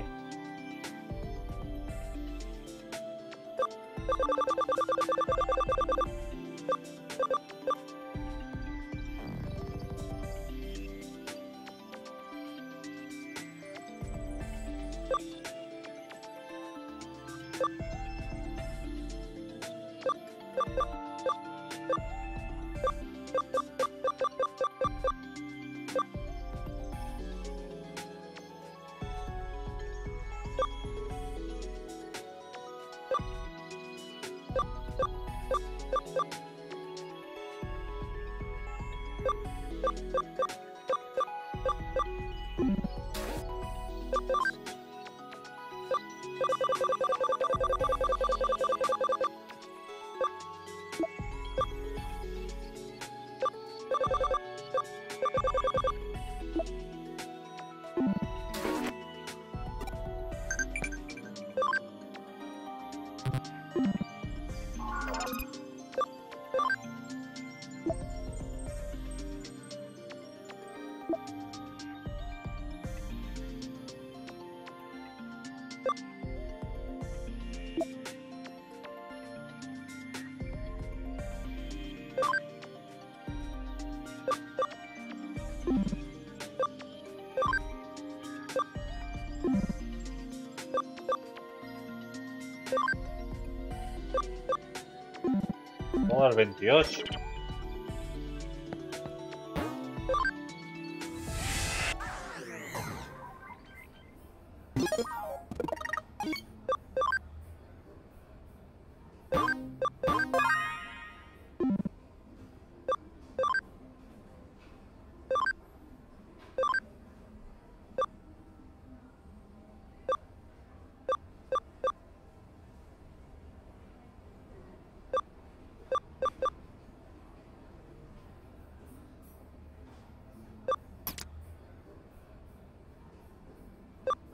Vamos al 28.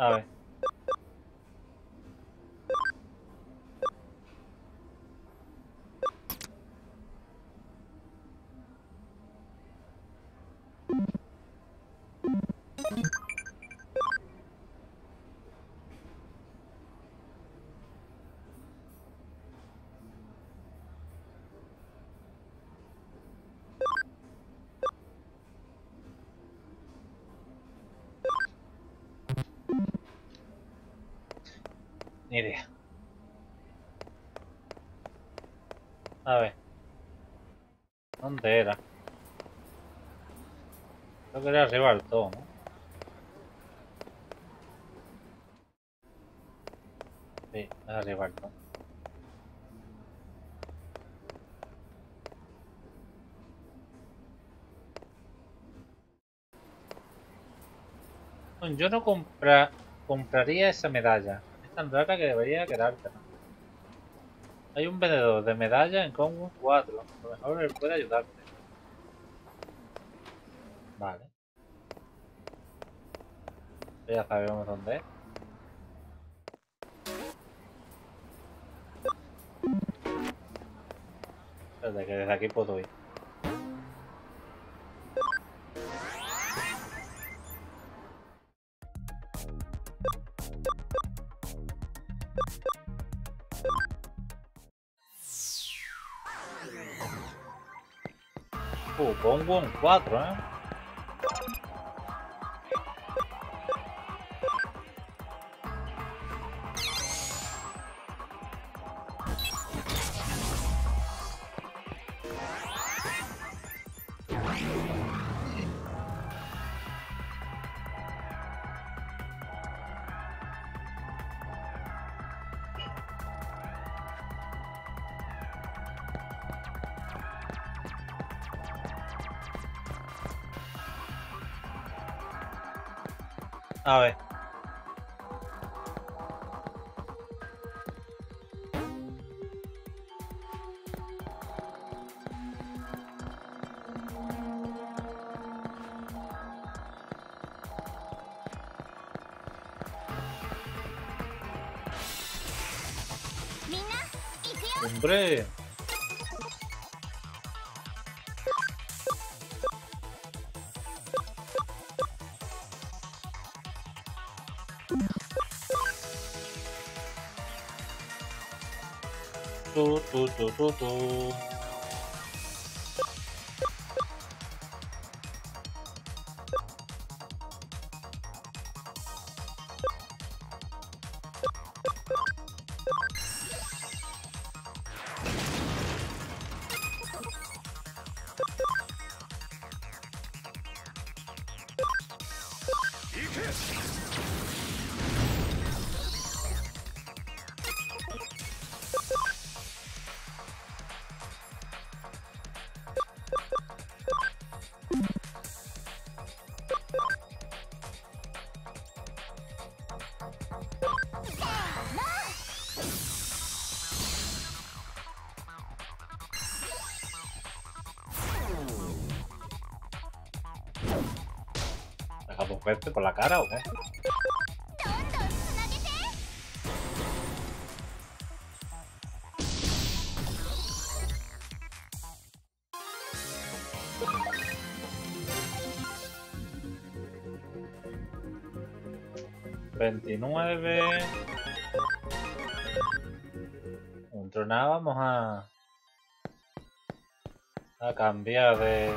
A ver. Ni idea. A ver. ¿Dónde era? Creo que era arriba del todo, ¿no? Sí, es arriba del todo. Yo no compraría esa medalla. Es tan rara que debería quedártela. Hay un vendedor de medallas en Combo 4. A lo mejor él puede ayudarte. Vale. Ya sabemos dónde es. Desde que desde aquí puedo ir. Combo 4, ¿eh? A ver. Hombre. Tu. ¿Dejamos verte por la cara o qué? $29. Dentro de nada vamos a cambiar de...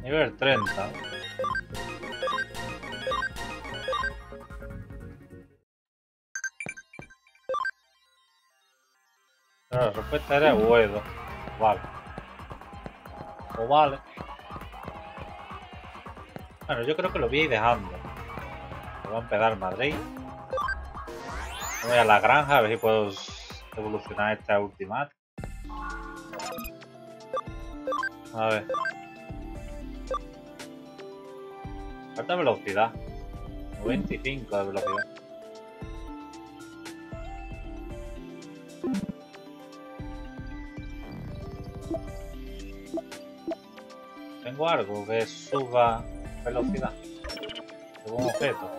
Nivel 30. Pero la respuesta era Uedo. Vale. O vale. Bueno, yo creo que lo voy a ir dejando. Voy a empezar Madrid. Voy a la granja a ver si puedo evolucionar esta última. A ver. Falta velocidad. 95 de velocidad. Tengo algo que suba velocidad. Tengo un objeto.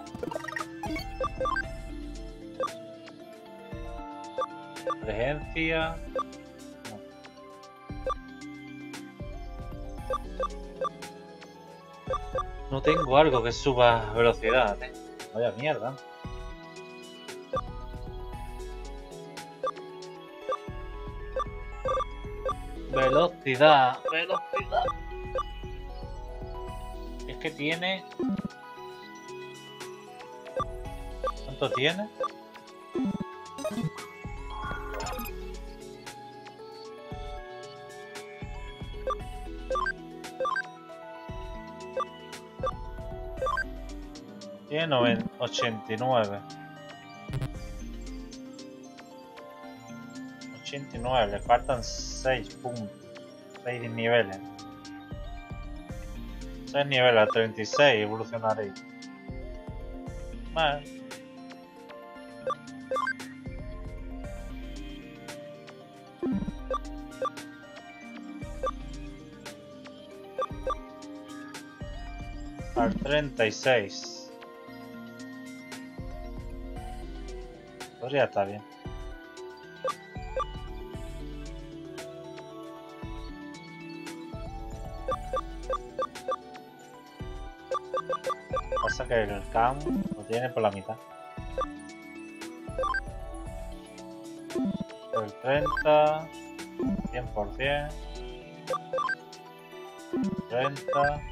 Inteligencia. No tengo algo que suba velocidad, Vaya mierda. Velocidad. Es que tiene... ¿Cuánto tiene? Tiene 89. 89, le faltan 6 puntos. 6 niveles. 6 niveles a 36 evolucionaré. Vale. Al 36. Podría estar bien. Pasa que el cam lo tiene por la mitad. El 30, 100%, 30.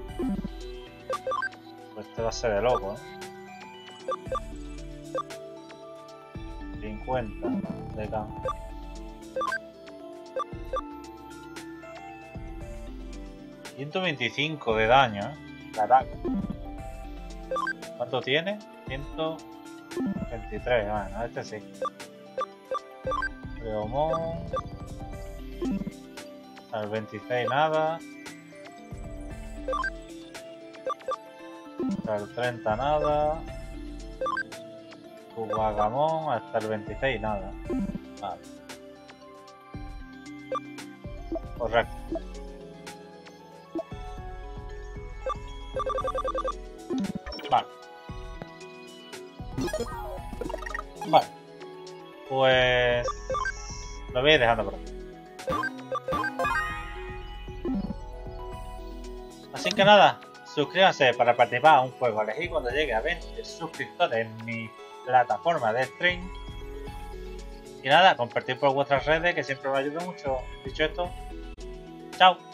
Pues este va a ser de loco, 50 de cam. $125 de daño, Caraca. ¿Cuánto tiene? 123, bueno, este sí. Leomón. Al 26 nada. Al 30 nada. Guagamón hasta el 26 nada. Vale. Correcto. Vale. Vale. Pues lo voy a ir dejando por aquí. Así que nada, suscríbanse para participar a un juego. Elegí cuando llegue a 20 suscriptores en mi plataforma de stream. Y nada, compartir por vuestras redes, que siempre me ayuda mucho. Dicho esto, chao.